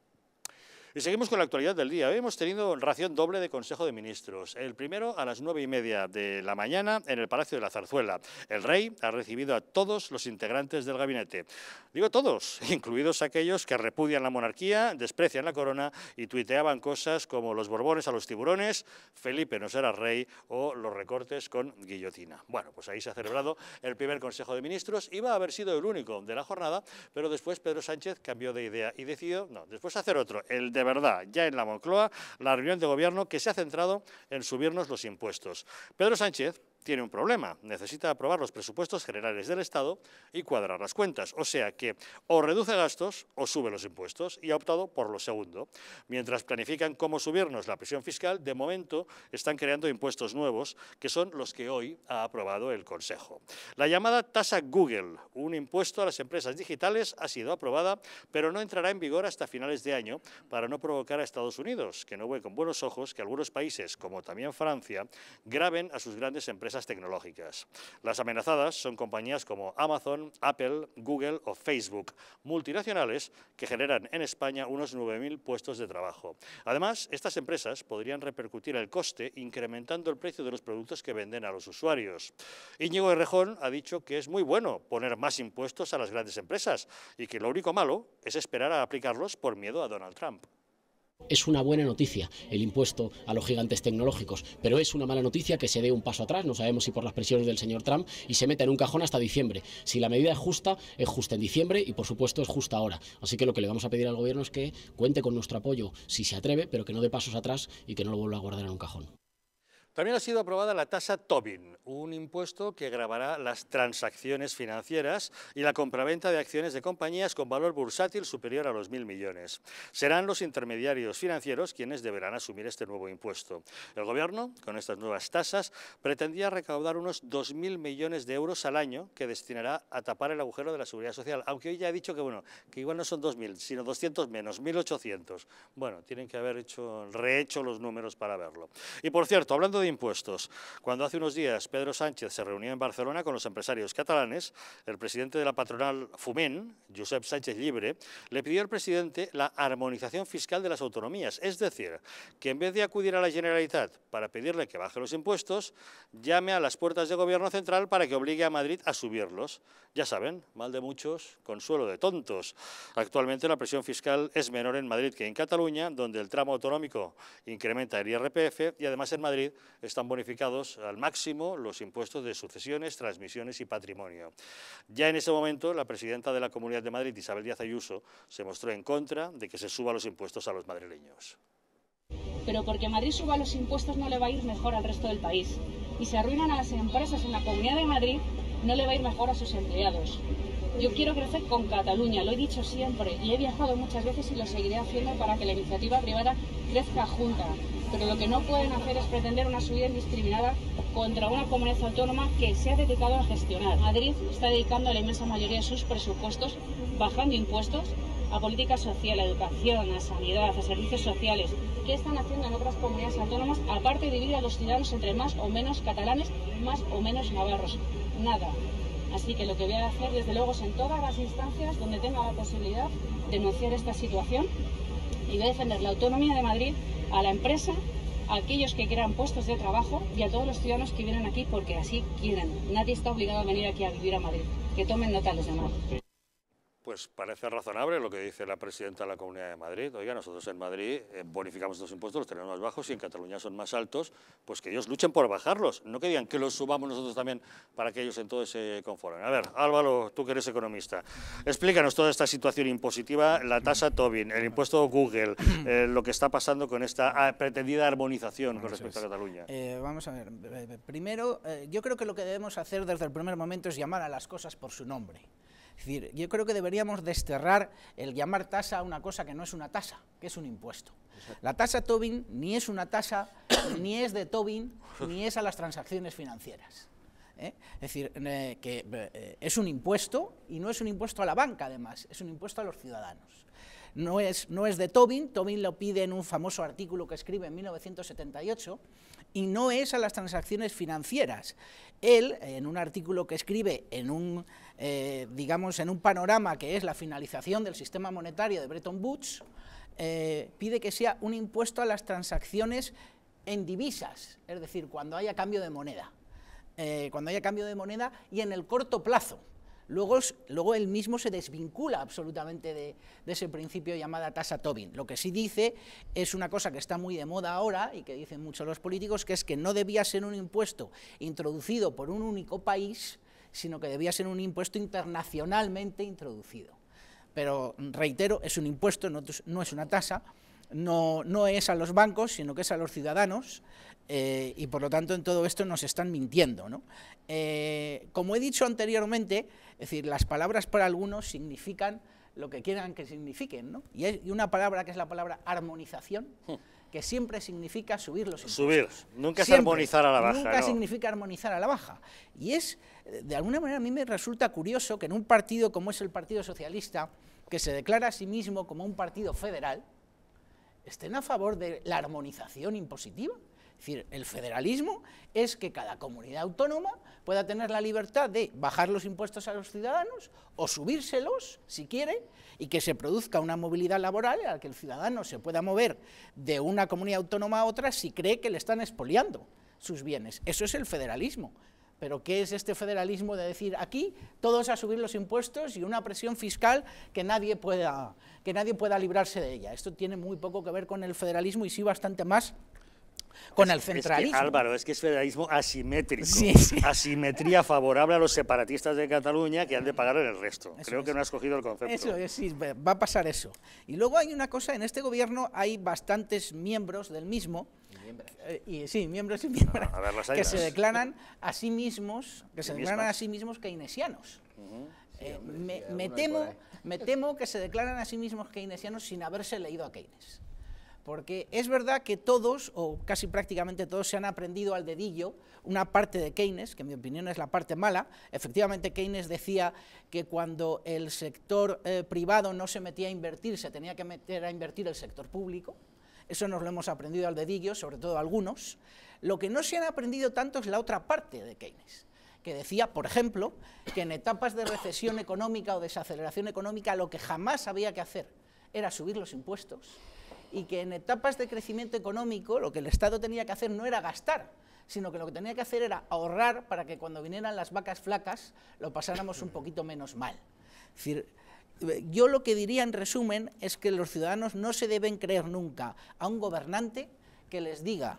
[SPEAKER 1] Y seguimos con la actualidad del día. Hoy hemos tenido ración doble de Consejo de Ministros. El primero a las 9:30 de la mañana en el Palacio de la Zarzuela. El rey ha recibido a todos los integrantes del gabinete. Digo todos, incluidos aquellos que repudian la monarquía, desprecian la corona y tuiteaban cosas como los Borbones a los tiburones, Felipe no será rey o los recortes con guillotina. Bueno, pues ahí se ha celebrado el primer Consejo de Ministros. Iba a haber sido el único de la jornada, pero después Pedro Sánchez cambió de idea y decidió, después hacer otro, el de verdad, ya en la Moncloa, la reunión de gobierno que se ha centrado en subirnos los impuestos. Pedro Sánchez tiene un problema, necesita aprobar los presupuestos generales del Estado y cuadrar las cuentas, o sea que o reduce gastos o sube los impuestos, y ha optado por lo segundo. Mientras planifican cómo subirnos la presión fiscal, de momento están creando impuestos nuevos, que son los que hoy ha aprobado el Consejo. La llamada tasa Google, un impuesto a las empresas digitales, ha sido aprobada, pero no entrará en vigor hasta finales de año para no provocar a Estados Unidos, que no ve con buenos ojos que algunos países, como también Francia, graven a sus grandes empresas tecnológicas. Las amenazadas son compañías como Amazon, Apple, Google o Facebook, multinacionales que generan en España unos 9.000 puestos de trabajo. Además, estas empresas podrían repercutir el coste incrementando el precio de los productos que venden a los usuarios. Íñigo Errejón ha dicho que es muy bueno poner más impuestos a las grandes empresas y que lo único malo es esperar a aplicarlos por miedo a Donald Trump.
[SPEAKER 14] Es una buena noticia el impuesto a los gigantes tecnológicos, pero es una mala noticia que se dé un paso atrás, no sabemos si por las presiones del señor Trump, y se meta en un cajón hasta diciembre. Si la medida es justa en diciembre y por supuesto es justa ahora. Así que lo que le vamos a pedir al gobierno es que cuente con nuestro apoyo si se atreve, pero que no dé pasos atrás y que no lo vuelva a guardar en un cajón.
[SPEAKER 1] También ha sido aprobada la tasa Tobin, un impuesto que gravará las transacciones financieras y la compraventa de acciones de compañías con valor bursátil superior a los 1.000 millones. Serán los intermediarios financieros quienes deberán asumir este nuevo impuesto. El Gobierno, con estas nuevas tasas, pretendía recaudar unos 2.000 millones de euros al año que destinará a tapar el agujero de la Seguridad Social, aunque hoy ya ha dicho que, bueno, que igual no son 2.000, sino 200 menos, 1.800. Bueno, tienen que haber rehecho los números para verlo. Y por cierto, hablando de impuestos, cuando hace unos días Pedro Sánchez se reunió en Barcelona con los empresarios catalanes, el presidente de la patronal Foment, Josep Sánchez Llibre, le pidió al presidente la armonización fiscal de las autonomías, es decir, que en vez de acudir a la Generalitat para pedirle que baje los impuestos, llame a las puertas del Gobierno central para que obligue a Madrid a subirlos. Ya saben, mal de muchos, consuelo de tontos. Actualmente la presión fiscal es menor en Madrid que en Cataluña, donde el tramo autonómico incrementa el IRPF y además en Madrid están bonificados al máximo los impuestos de sucesiones, transmisiones y patrimonio. Ya en ese momento, la presidenta de la Comunidad de Madrid, Isabel Díaz Ayuso, se mostró en contra de que se suban los impuestos a los madrileños.
[SPEAKER 15] Pero porque Madrid suba los impuestos no le va a ir mejor al resto del país. Y si arruinan a las empresas en la Comunidad de Madrid, no le va a ir mejor a sus empleados. Yo quiero crecer con Cataluña, lo he dicho siempre, y he viajado muchas veces y lo seguiré haciendo para que la iniciativa privada crezca junta. Pero lo que no pueden hacer es pretender una subida indiscriminada contra una comunidad autónoma que se ha dedicado a gestionar. Madrid está dedicando a la inmensa mayoría de sus presupuestos, bajando impuestos, a política social, a educación, a sanidad, a servicios sociales. ¿Qué están haciendo en otras comunidades autónomas, aparte de dividir a los ciudadanos entre más o menos catalanes, más o menos navarros? Nada. Así que lo que voy a hacer, desde luego, es en todas las instancias donde tenga la posibilidad denunciar esta situación y voy a defender la autonomía de Madrid a la empresa, a aquellos que crean puestos de trabajo y a todos los ciudadanos que vienen aquí porque así quieren. Nadie está obligado a venir aquí a vivir a Madrid. Que tomen nota los demás.
[SPEAKER 1] Pues parece razonable lo que dice la presidenta de la Comunidad de Madrid. Oiga, nosotros en Madrid bonificamos los impuestos, los tenemos más bajos y en Cataluña son más altos, pues que ellos luchen por bajarlos, no que digan que los subamos nosotros también para que ellos entonces se conformen. A ver, Álvaro, tú que eres economista, explícanos toda esta situación impositiva, la tasa Tobin, el impuesto Google, lo que está pasando con esta pretendida armonización con respecto a Cataluña.
[SPEAKER 8] Vamos a ver, primero, yo creo que lo que debemos hacer desde el primer momento es llamar a las cosas por su nombre. Es decir, yo creo que deberíamos desterrar el llamar tasa a una cosa que no es una tasa, que es un impuesto. La tasa Tobin ni es una tasa, ni es de Tobin, ni es a las transacciones financieras. Es decir, que es un impuesto, y no es un impuesto a la banca además, es un impuesto a los ciudadanos. No es de Tobin, Tobin lo pide en un famoso artículo que escribe en 1978, y no es a las transacciones financieras. Él, en un artículo que escribe en un, digamos, en un panorama que es la finalización del sistema monetario de Bretton Woods, pide que sea un impuesto a las transacciones en divisas, es decir, cuando haya cambio de moneda. Cuando haya cambio de moneda y en el corto plazo. Luego él mismo se desvincula absolutamente de ese principio llamada tasa Tobin. Lo que sí dice es una cosa que está muy de moda ahora y que dicen muchos los políticos, que es que no debía ser un impuesto introducido por un único país, sino que debía ser un impuesto internacionalmente introducido. Pero, reitero, es un impuesto, no es una tasa, no es a los bancos, sino que es a los ciudadanos, y por lo tanto en todo esto nos están mintiendo, ¿no? Como he dicho anteriormente, es decir, las palabras para algunos significan lo que quieran que signifiquen, ¿no? Y una palabra que es la palabra armonización, que siempre significa subir los impuestos.
[SPEAKER 1] Subir, nunca es armonizar a la baja.
[SPEAKER 8] Nunca significa armonizar a la baja. Y es, de alguna manera, a mí me resulta curioso que en un partido como es el Partido Socialista, que se declara a sí mismo como un partido federal, estén a favor de la armonización impositiva. Es decir, el federalismo es que cada comunidad autónoma pueda tener la libertad de bajar los impuestos a los ciudadanos o subírselos, si quiere, y que se produzca una movilidad laboral en la que el ciudadano se pueda mover de una comunidad autónoma a otra si cree que le están expoliando sus bienes. Eso es el federalismo. Pero ¿qué es este federalismo de decir aquí todos a subir los impuestos y una presión fiscal que nadie pueda librarse de ella? Esto tiene muy poco que ver con el federalismo y sí bastante más con el centralismo.
[SPEAKER 1] Es que, Álvaro, es que es federalismo asimétrico.
[SPEAKER 8] Sí.
[SPEAKER 1] Asimetría favorable a los separatistas de Cataluña que han de pagar en el resto.
[SPEAKER 8] Eso
[SPEAKER 1] Creo que no has cogido el concepto.
[SPEAKER 8] Eso es, sí, va a pasar eso. Y luego hay una cosa, en este gobierno hay bastantes miembros del mismo, miembros y miembros, que se declaran a sí mismos, keynesianos. Me temo que se declaran a sí mismos keynesianos sin haberse leído a Keynes. Porque es verdad que todos, o casi prácticamente todos, se han aprendido al dedillo una parte de Keynes, que en mi opinión es la parte mala. Efectivamente, Keynes decía que cuando el sector privado no se metía a invertir, se tenía que meter a invertir el sector público. Eso nos lo hemos aprendido al dedillo, sobre todo algunos. Lo que no se han aprendido tanto es la otra parte de Keynes, que decía, por ejemplo, que en etapas de recesión económica o desaceleración económica lo que jamás había que hacer era subir los impuestos, y que en etapas de crecimiento económico lo que el Estado tenía que hacer no era gastar, sino que lo que tenía que hacer era ahorrar para que cuando vinieran las vacas flacas lo pasáramos un poquito menos mal. Es decir, yo lo que diría en resumen es que los ciudadanos no se deben creer nunca a un gobernante que les diga: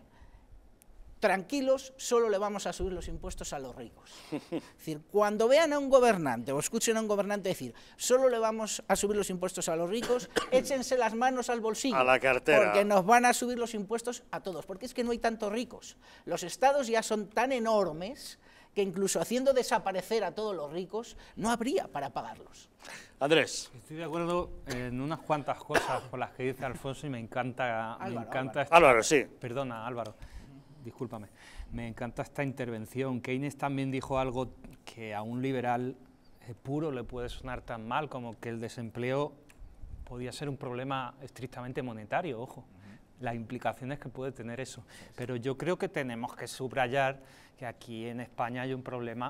[SPEAKER 8] tranquilos, solo le vamos a subir los impuestos a los ricos. Es decir, cuando vean a un gobernante o escuchen a un gobernante decir solo le vamos a subir los impuestos a los ricos, échense las manos al bolsillo,
[SPEAKER 1] a la cartera,
[SPEAKER 8] porque nos van a subir los impuestos a todos, porque es que no hay tantos ricos. Los estados ya son tan enormes que incluso haciendo desaparecer a todos los ricos no habría para pagarlos.
[SPEAKER 1] Andrés.
[SPEAKER 7] Estoy de acuerdo en unas cuantas cosas por las que dice Alfonso y me encanta...
[SPEAKER 1] Álvaro, sí.
[SPEAKER 7] Perdona, Álvaro. Discúlpame, me encanta esta intervención. Keynes también dijo algo que a un liberal puro le puede sonar tan mal como que el desempleo podía ser un problema estrictamente monetario, ojo, las implicaciones que puede tener eso. Pero yo creo que tenemos que subrayar que aquí en España hay un problema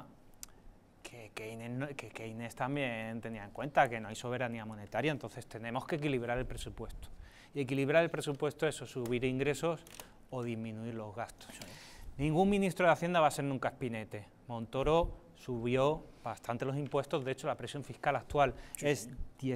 [SPEAKER 7] que Keynes también tenía en cuenta, que no hay soberanía monetaria, entonces tenemos que equilibrar el presupuesto. Y equilibrar el presupuesto es o subir ingresos o disminuir los gastos. Ningún ministro de Hacienda va a ser nunca Spinete. Montoro subió bastante los impuestos, de hecho la presión fiscal actual es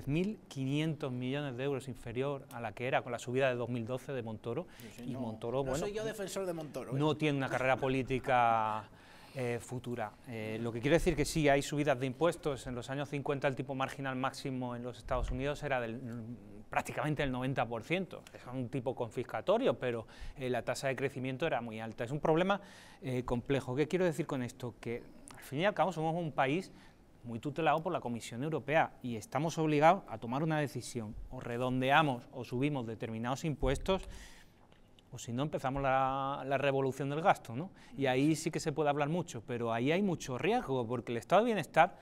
[SPEAKER 7] 10.500 millones de euros inferior a la que era con la subida de 2012 de Montoro. Y Montoro,
[SPEAKER 8] no soy yo defensor de Montoro.
[SPEAKER 7] No tiene una carrera política futura. Lo que quiere decir que sí, hay subidas de impuestos. En los años 50 el tipo marginal máximo en los Estados Unidos era prácticamente el 90%. Es un tipo confiscatorio, pero la tasa de crecimiento era muy alta. Es un problema complejo. ¿Qué quiero decir con esto? Que al fin y al cabo somos un país muy tutelado por la Comisión Europea y estamos obligados a tomar una decisión. O redondeamos o subimos determinados impuestos, o si no empezamos la revolución del gasto, ¿no? Y ahí sí que se puede hablar mucho, pero ahí hay mucho riesgo, porque el estado del bienestar,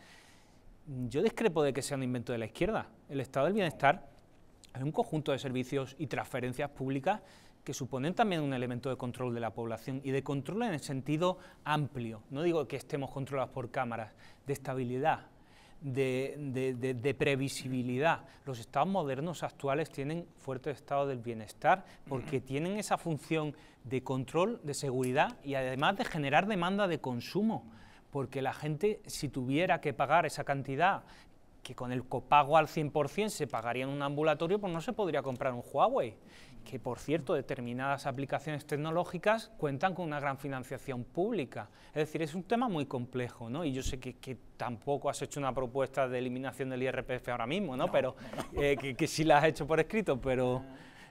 [SPEAKER 7] yo discrepo de que sea un invento de la izquierda. El estado del bienestar es un conjunto de servicios y transferencias públicas que suponen también un elemento de control de la población, y de control en el sentido amplio. No digo que estemos controlados por cámaras, de estabilidad, de previsibilidad. Los estados modernos actuales tienen fuerte estado del bienestar porque tienen esa función de control, de seguridad y además de generar demanda de consumo, porque la gente, si tuviera que pagar esa cantidad que con el copago al 100% se pagaría en un ambulatorio, pues no se podría comprar un Huawei, que por cierto determinadas aplicaciones tecnológicas cuentan con una gran financiación pública. Es decir, es un tema muy complejo, ¿no? Y yo sé que tampoco has hecho una propuesta de eliminación del IRPF ahora mismo, ¿no? Pero que sí la has hecho por escrito, pero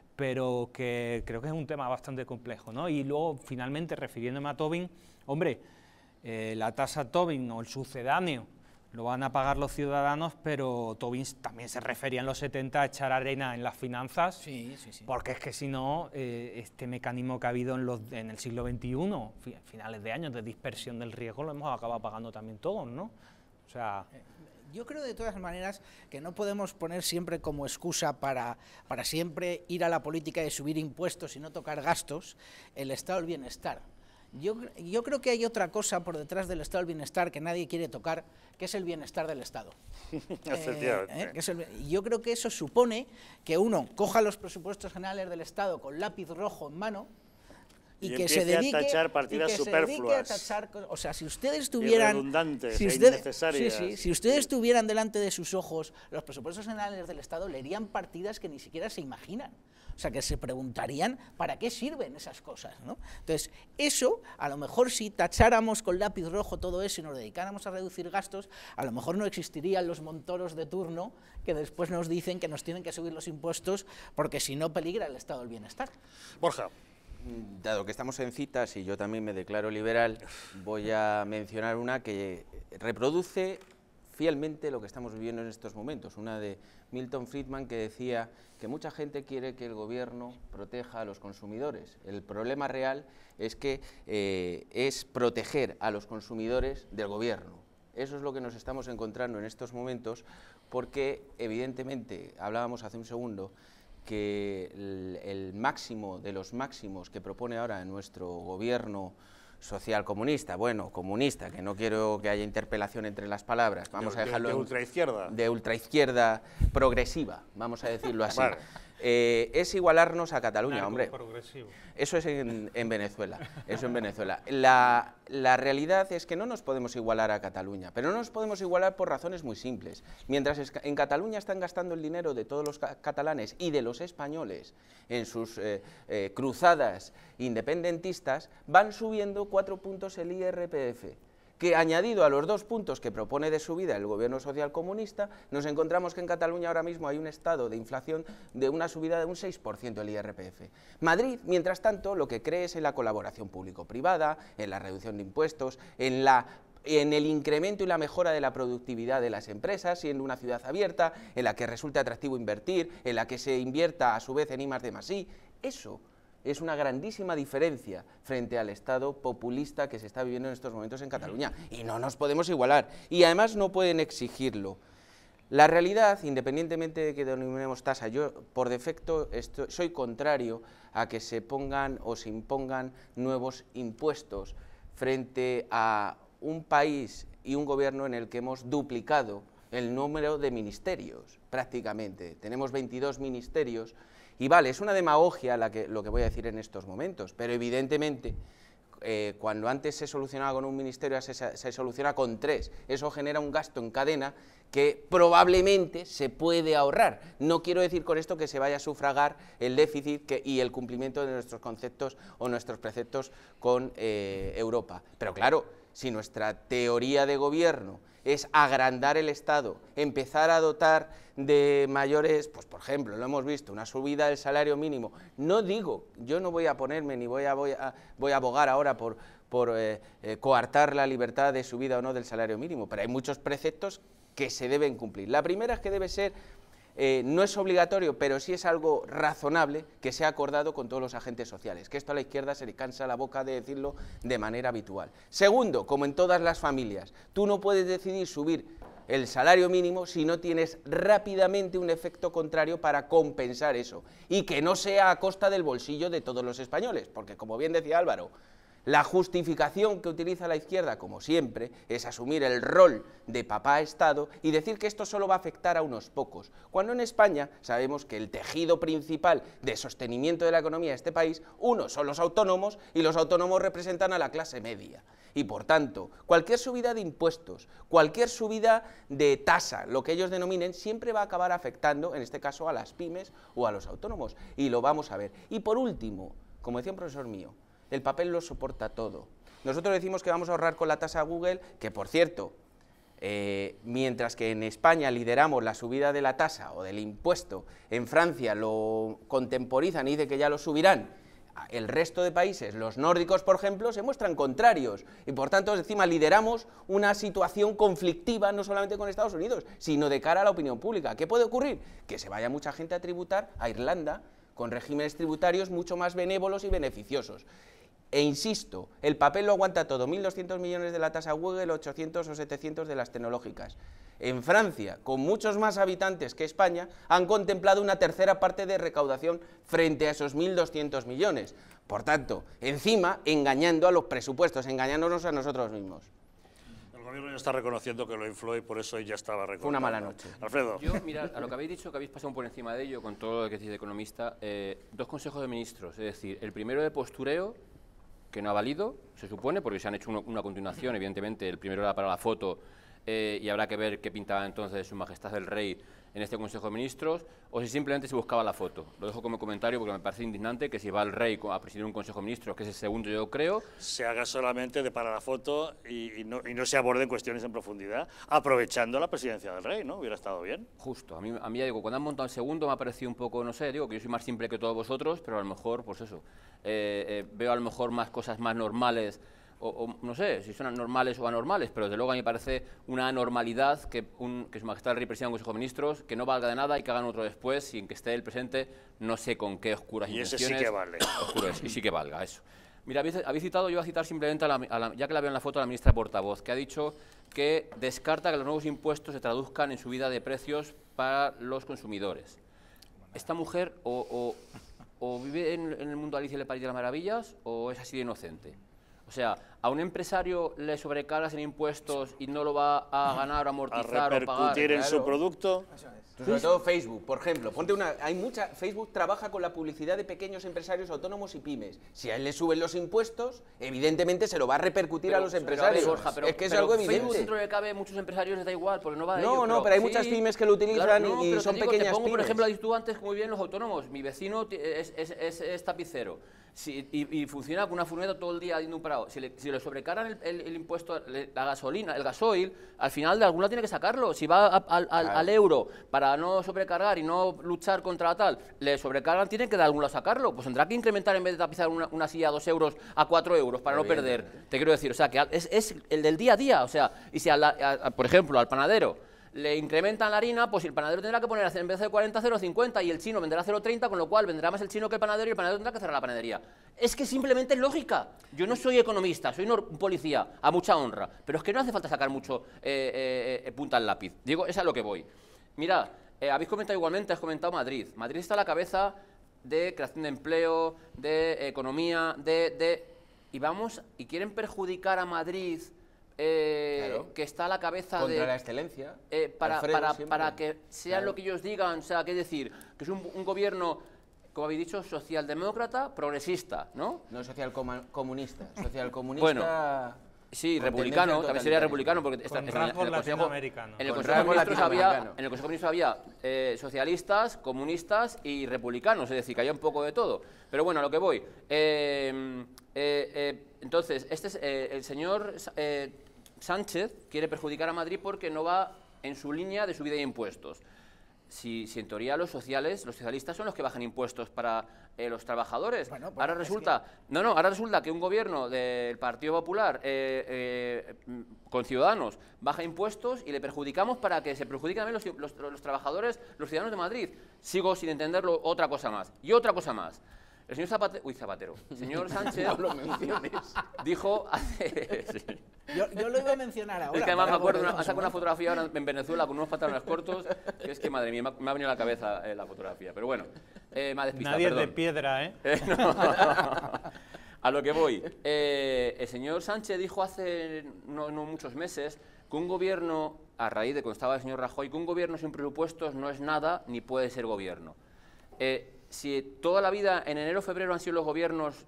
[SPEAKER 7] que creo que es un tema bastante complejo, ¿no? Y luego, finalmente, refiriéndome a Tobin, hombre, la tasa Tobin o el sucedáneo lo van a pagar los ciudadanos, pero Tobin también se refería en los 70 a echar arena en las finanzas, porque es que si no, este mecanismo que ha habido en el siglo XXI, finales de años de dispersión del riesgo, lo hemos acabado pagando también todos, ¿no? O sea...
[SPEAKER 8] Yo creo de todas maneras que no podemos poner siempre como excusa para siempre ir a la política de subir impuestos y no tocar gastos el estado del bienestar. Yo creo que hay otra cosa por detrás del estado del bienestar que nadie quiere tocar, que es el bienestar del Estado. Yo creo que eso supone que uno coja los presupuestos generales del Estado con lápiz rojo en mano y que se dedique
[SPEAKER 1] a tachar partidas superfluas,
[SPEAKER 8] o sea, si ustedes tuvieran
[SPEAKER 1] redundantes, innecesarias.
[SPEAKER 8] Si ustedes tuvieran delante de sus ojos los presupuestos generales del Estado, leerían partidas que ni siquiera se imaginan. O sea, que se preguntarían para qué sirven esas cosas, ¿no? Entonces, eso, a lo mejor si tacháramos con lápiz rojo todo eso y nos dedicáramos a reducir gastos, a lo mejor no existirían los montoros de turno que después nos dicen que nos tienen que subir los impuestos porque si no peligra el estado del bienestar.
[SPEAKER 1] Borja.
[SPEAKER 9] Dado que estamos en citas y yo también me declaro liberal, voy a mencionar una que reproduce fielmente lo que estamos viviendo en estos momentos, una de Milton Friedman que decía que mucha gente quiere que el gobierno proteja a los consumidores. El problema real es que es proteger a los consumidores del gobierno. Eso es lo que nos estamos encontrando en estos momentos porque, evidentemente, hablábamos hace un segundo, que el máximo de los máximos que propone ahora nuestro gobierno social comunista, bueno, comunista, que no quiero que haya interpelación entre las palabras, vamos a dejarlo...
[SPEAKER 1] De ultraizquierda.
[SPEAKER 9] De ultraizquierda progresiva, vamos a decirlo así.
[SPEAKER 1] Vale.
[SPEAKER 9] Es igualarnos a Cataluña, hombre.
[SPEAKER 7] Progresivo.
[SPEAKER 9] Eso es en Venezuela, eso en Venezuela. La realidad es que no nos podemos igualar a Cataluña, pero no nos podemos igualar por razones muy simples. Mientras en Cataluña están gastando el dinero de todos los catalanes y de los españoles en sus cruzadas independentistas, van subiendo 4 puntos el IRPF, que añadido a los 2 puntos que propone de subida el gobierno social comunista, nos encontramos que en Cataluña ahora mismo hay un estado de inflación de una subida de un 6% del IRPF. Madrid, mientras tanto, lo que cree es en la colaboración público-privada, en la reducción de impuestos, en el incremento y la mejora de la productividad de las empresas, siendo una ciudad abierta, en la que resulte atractivo invertir, en la que se invierta a su vez en I+D+I. Eso es una grandísima diferencia frente al Estado populista que se está viviendo en estos momentos en Cataluña. Y no nos podemos igualar. Y además no pueden exigirlo. La realidad, independientemente de que denominemos tasa, yo por defecto soy contrario a que se pongan o se impongan nuevos impuestos frente a un país y un gobierno en el que hemos duplicado el número de ministerios, prácticamente. Tenemos 22 ministerios. Y vale, es una demagogia lo que voy a decir en estos momentos, pero evidentemente cuando antes se solucionaba con un ministerio se soluciona con 3. Eso genera un gasto en cadena que probablemente se puede ahorrar. No quiero decir con esto que se vaya a sufragar el déficit y el cumplimiento de nuestros conceptos o nuestros preceptos con Europa. Pero claro, si nuestra teoría de gobierno es agrandar el Estado, empezar a dotar de mayores, pues por ejemplo, lo hemos visto, una subida del salario mínimo. No digo, yo no voy a ponerme ni voy a abogar ahora por coartar la libertad de subida o no del salario mínimo, pero hay muchos preceptos que se deben cumplir. La primera es que debe ser, no es obligatorio, pero sí es algo razonable que sea acordado con todos los agentes sociales, que esto a la izquierda se le cansa la boca de decirlo de manera habitual. Segundo, como en todas las familias, tú no puedes decidir subir el salario mínimo si no tienes rápidamente un efecto contrario para compensar eso, y que no sea a costa del bolsillo de todos los españoles, porque como bien decía Álvaro, la justificación que utiliza la izquierda, como siempre, es asumir el rol de papá Estado y decir que esto solo va a afectar a unos pocos, cuando en España sabemos que el tejido principal de sostenimiento de la economía de este país, uno son los autónomos, y los autónomos representan a la clase media. Y por tanto, cualquier subida de impuestos, cualquier subida de tasa, lo que ellos denominen, siempre va a acabar afectando, en este caso, a las pymes o a los autónomos, y lo vamos a ver. Y por último, como decía un profesor mío, el papel lo soporta todo. Nosotros decimos que vamos a ahorrar con la tasa Google, que por cierto, mientras que en España lideramos la subida de la tasa o del impuesto, en Francia lo contemporizan y dicen que ya lo subirán, el resto de países, los nórdicos por ejemplo, se muestran contrarios y por tanto encima lideramos una situación conflictiva no solamente con Estados Unidos, sino de cara a la opinión pública. ¿Qué puede ocurrir? Que se vaya mucha gente a tributar a Irlanda con regímenes tributarios mucho más benévolos y beneficiosos. E insisto, el papel lo aguanta todo, 1.200 millones de la tasa Google, 800 o 700 de las tecnológicas. En Francia, con muchos más habitantes que España, han contemplado una tercera parte de recaudación frente a esos 1.200 millones. Por tanto, encima, engañando a los presupuestos, engañándonos a nosotros mismos.
[SPEAKER 1] El gobierno ya está reconociendo que lo infló y por eso ya estaba reconociendo.
[SPEAKER 9] Fue una mala noche.
[SPEAKER 1] Alfredo.
[SPEAKER 6] Yo, mirad, a lo que habéis dicho, que habéis pasado por encima de ello, con todo lo que decís de economista, 2 consejos de ministros, es decir, el primero de postureo, que no ha valido, se supone, porque se han hecho una continuación, evidentemente, el primero era para la foto, y habrá que ver qué pintaba entonces Su Majestad el Rey en este Consejo de Ministros, o si simplemente se buscaba la foto. Lo dejo como comentario porque me parece indignante que si va el Rey a presidir un Consejo de Ministros, que es el segundo yo creo,
[SPEAKER 1] se haga solamente para la foto y no se aborden cuestiones en profundidad, aprovechando la presidencia del Rey, ¿no? Hubiera estado bien.
[SPEAKER 6] Justo, a mí ya digo, cuando han montado el segundo me ha parecido un poco, no sé, digo que yo soy más simple que todos vosotros, pero a lo mejor, pues eso, veo a lo mejor más cosas más normales, o no sé si son normales o anormales, pero desde luego a mí me parece una anormalidad que Su Majestad el Rey presida un Consejo de Ministros, que no valga de nada y que hagan otro después, sin que esté el presente, no sé con qué oscuras intenciones.
[SPEAKER 1] Y ese sí que vale.
[SPEAKER 6] Y sí que valga, eso. Mira, habéis citado, yo voy a citar simplemente, ya que la veo en la foto, a la ministra portavoz, que ha dicho que descarta que los nuevos impuestos se traduzcan en subida de precios para los consumidores. Esta mujer o vive en el mundo de Alicia en el País de las Maravillas o es así de inocente. O sea, ¿a un empresario le sobrecargas en impuestos y no lo va a ganar o amortizar o pagar?
[SPEAKER 1] ¿A repercutir en su producto?
[SPEAKER 9] Sobre todo Facebook, por ejemplo. Facebook trabaja con la publicidad de pequeños empresarios autónomos y pymes. Si a él le suben los impuestos, evidentemente se lo va a repercutir a los empresarios.
[SPEAKER 6] Borja,
[SPEAKER 9] es que es algo evidente.
[SPEAKER 6] Facebook, dentro de cabe, muchos empresarios les da igual, porque no va de
[SPEAKER 9] ello.
[SPEAKER 6] No,
[SPEAKER 9] pero hay muchas pymes que lo utilizan y son pequeñas
[SPEAKER 6] te pongo,
[SPEAKER 9] pymes.
[SPEAKER 6] Por ejemplo, has dicho tú antes muy bien los autónomos. Mi vecino es tapicero. Y funciona con una furgoneta todo el día yendo un parado. Si le sobrecargan el impuesto, la gasolina, el gasoil, al final de alguna tiene que sacarlo. Si va al euro para no sobrecargar y no luchar contra tal, le sobrecargan, tiene que de algún lado sacarlo. Pues tendrá que incrementar, en vez de tapizar una silla a 2 euros, a 4 euros para no perder. Te quiero decir, o sea, que es el del día a día. O sea, y si, por ejemplo, al panadero le incrementan la harina, pues el panadero tendrá que poner, en vez de 40, 0,50 y el chino venderá 0,30, con lo cual venderá más el chino que el panadero y el panadero tendrá que cerrar la panadería. Es que simplemente es lógica. Yo no soy economista, soy un policía, a mucha honra, pero es que no hace falta sacar mucho punta al lápiz. Digo, es a lo que voy. Mirad, habéis comentado igualmente, has comentado Madrid. Madrid está a la cabeza de creación de empleo, de economía, y quieren perjudicar a Madrid, claro, que está a la cabeza
[SPEAKER 9] contra la excelencia,
[SPEAKER 6] para que sean lo que ellos digan, o sea, que es decir, que es un gobierno, como habéis dicho, socialdemócrata, progresista, ¿no?
[SPEAKER 9] No socialcomunista, socialcomunista.
[SPEAKER 6] Bueno, sí, republicano, también sería republicano, porque en el Consejo de Ministros había socialistas, comunistas y republicanos, es decir, que había un poco de todo. Pero bueno, a lo que voy. Entonces, el señor Sánchez quiere perjudicar a Madrid porque no va en su línea de subida de impuestos. Si en teoría los socialistas son los que bajan impuestos para los trabajadores. Bueno, ahora resulta, ahora resulta que un gobierno del Partido Popular con Ciudadanos baja impuestos y le perjudicamos para que se perjudiquen también los trabajadores, los ciudadanos de Madrid. Sigo sin entenderlo, otra cosa más. Y otra cosa más. El señor Zapatero, el señor Sánchez
[SPEAKER 9] no lo menciones.
[SPEAKER 6] Dijo hace...
[SPEAKER 8] Sí. Yo lo iba a mencionar ahora.
[SPEAKER 6] Es que además me acuerdo, ha sacado una fotografía ahora en Venezuela con unos pantalones cortos, que es que, madre mía, me ha venido a la cabeza la fotografía. Pero bueno, me ha despistado,
[SPEAKER 7] Nadie es de piedra, ¿eh?
[SPEAKER 6] No. A lo que voy. El señor Sánchez dijo hace no muchos meses que un gobierno, a raíz de cuando estaba el señor Rajoy, que un gobierno sin presupuestos no es nada ni puede ser gobierno. Si toda la vida, en enero o febrero, han sido los gobiernos,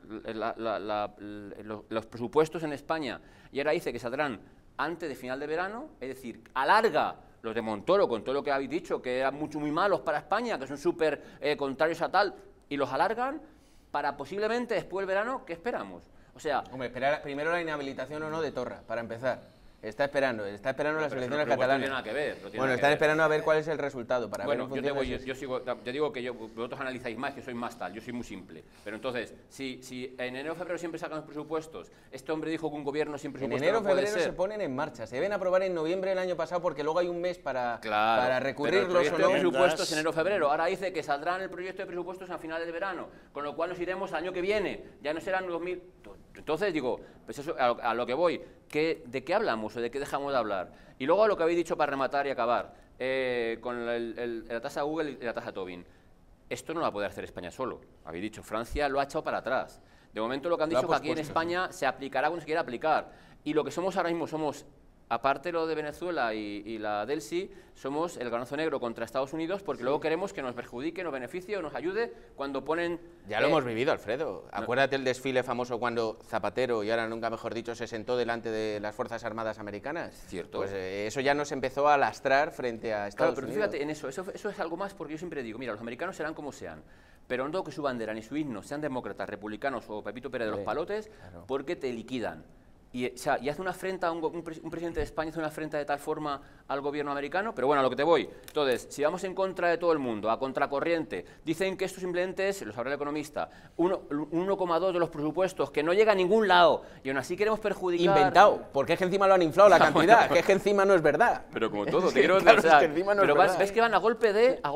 [SPEAKER 6] los presupuestos en España, y ahora dice que saldrán antes de final de verano, es decir, alarga los de Montoro, con todo lo que habéis dicho, que eran muy malos para España, que son súper contrarios a tal, y los alargan para posiblemente después del verano, ¿qué esperamos? O sea...
[SPEAKER 9] Hombre, esperar primero la inhabilitación o no de Torra, para empezar. Está esperando las elecciones catalanas.
[SPEAKER 6] No tiene nada que ver.
[SPEAKER 9] Bueno, están esperando a ver cuál es el resultado. Para
[SPEAKER 6] bueno,
[SPEAKER 9] ver
[SPEAKER 6] yo digo que vosotros analizáis más, que soy más tal, yo soy muy simple. Pero entonces, si en enero o febrero siempre sacan los presupuestos, este hombre dijo que un gobierno sin presupuestos
[SPEAKER 9] en enero o
[SPEAKER 6] no puede
[SPEAKER 9] febrero
[SPEAKER 6] ser.
[SPEAKER 9] Se ponen en marcha, se deben aprobar en noviembre del año pasado porque luego hay un mes para recurrirlos.
[SPEAKER 6] Pero el proyecto de presupuestos en enero o febrero, ahora dice que saldrán el proyecto de presupuestos a finales de verano, con lo cual nos iremos al año que viene, ya no serán 2000... Entonces digo, pues eso, a lo que voy, ¿de qué hablamos o de qué dejamos de hablar? Y luego a lo que habéis dicho para rematar y acabar, con la tasa Google y la tasa Tobin. Esto no lo va a poder hacer España solo, habéis dicho, Francia lo ha echado para atrás. De momento lo que han dicho es que aquí en España se aplicará cuando se quiera aplicar. Y lo que somos ahora mismo somos aparte lo de Venezuela y la Delsi, somos el granazo negro contra Estados Unidos porque luego queremos que nos perjudique, nos beneficie o nos ayude cuando ponen...
[SPEAKER 9] Ya lo hemos vivido, Alfredo. Acuérdate el desfile famoso cuando Zapatero, y ahora nunca mejor dicho, se sentó delante de las Fuerzas Armadas americanas.
[SPEAKER 6] Cierto.
[SPEAKER 9] Pues eso ya nos empezó a lastrar frente a Estados
[SPEAKER 6] Unidos.
[SPEAKER 9] Unidos.
[SPEAKER 6] Fíjate, en eso es algo más porque yo siempre digo, mira, los americanos serán como sean, pero no tengo que su bandera ni su himno sean demócratas, republicanos o Pepito Pérez de los Palotes, porque te liquidan. Y hace una afrenta, un presidente de España hace una afrenta de tal forma al gobierno americano, pero bueno, a lo que te voy. Entonces, si vamos en contra de todo el mundo, a contracorriente, dicen que esto simplemente es, lo sabrá el economista, 1,2 de los presupuestos, que no llega a ningún lado, y aún así queremos perjudicar...
[SPEAKER 9] Inventado, porque es que encima lo han inflado la cantidad, que es que encima no es verdad.
[SPEAKER 6] Pero como todo, te quiero
[SPEAKER 9] decir,
[SPEAKER 6] es que
[SPEAKER 9] encima no
[SPEAKER 6] pero
[SPEAKER 9] es verdad.
[SPEAKER 6] ves que van a golpe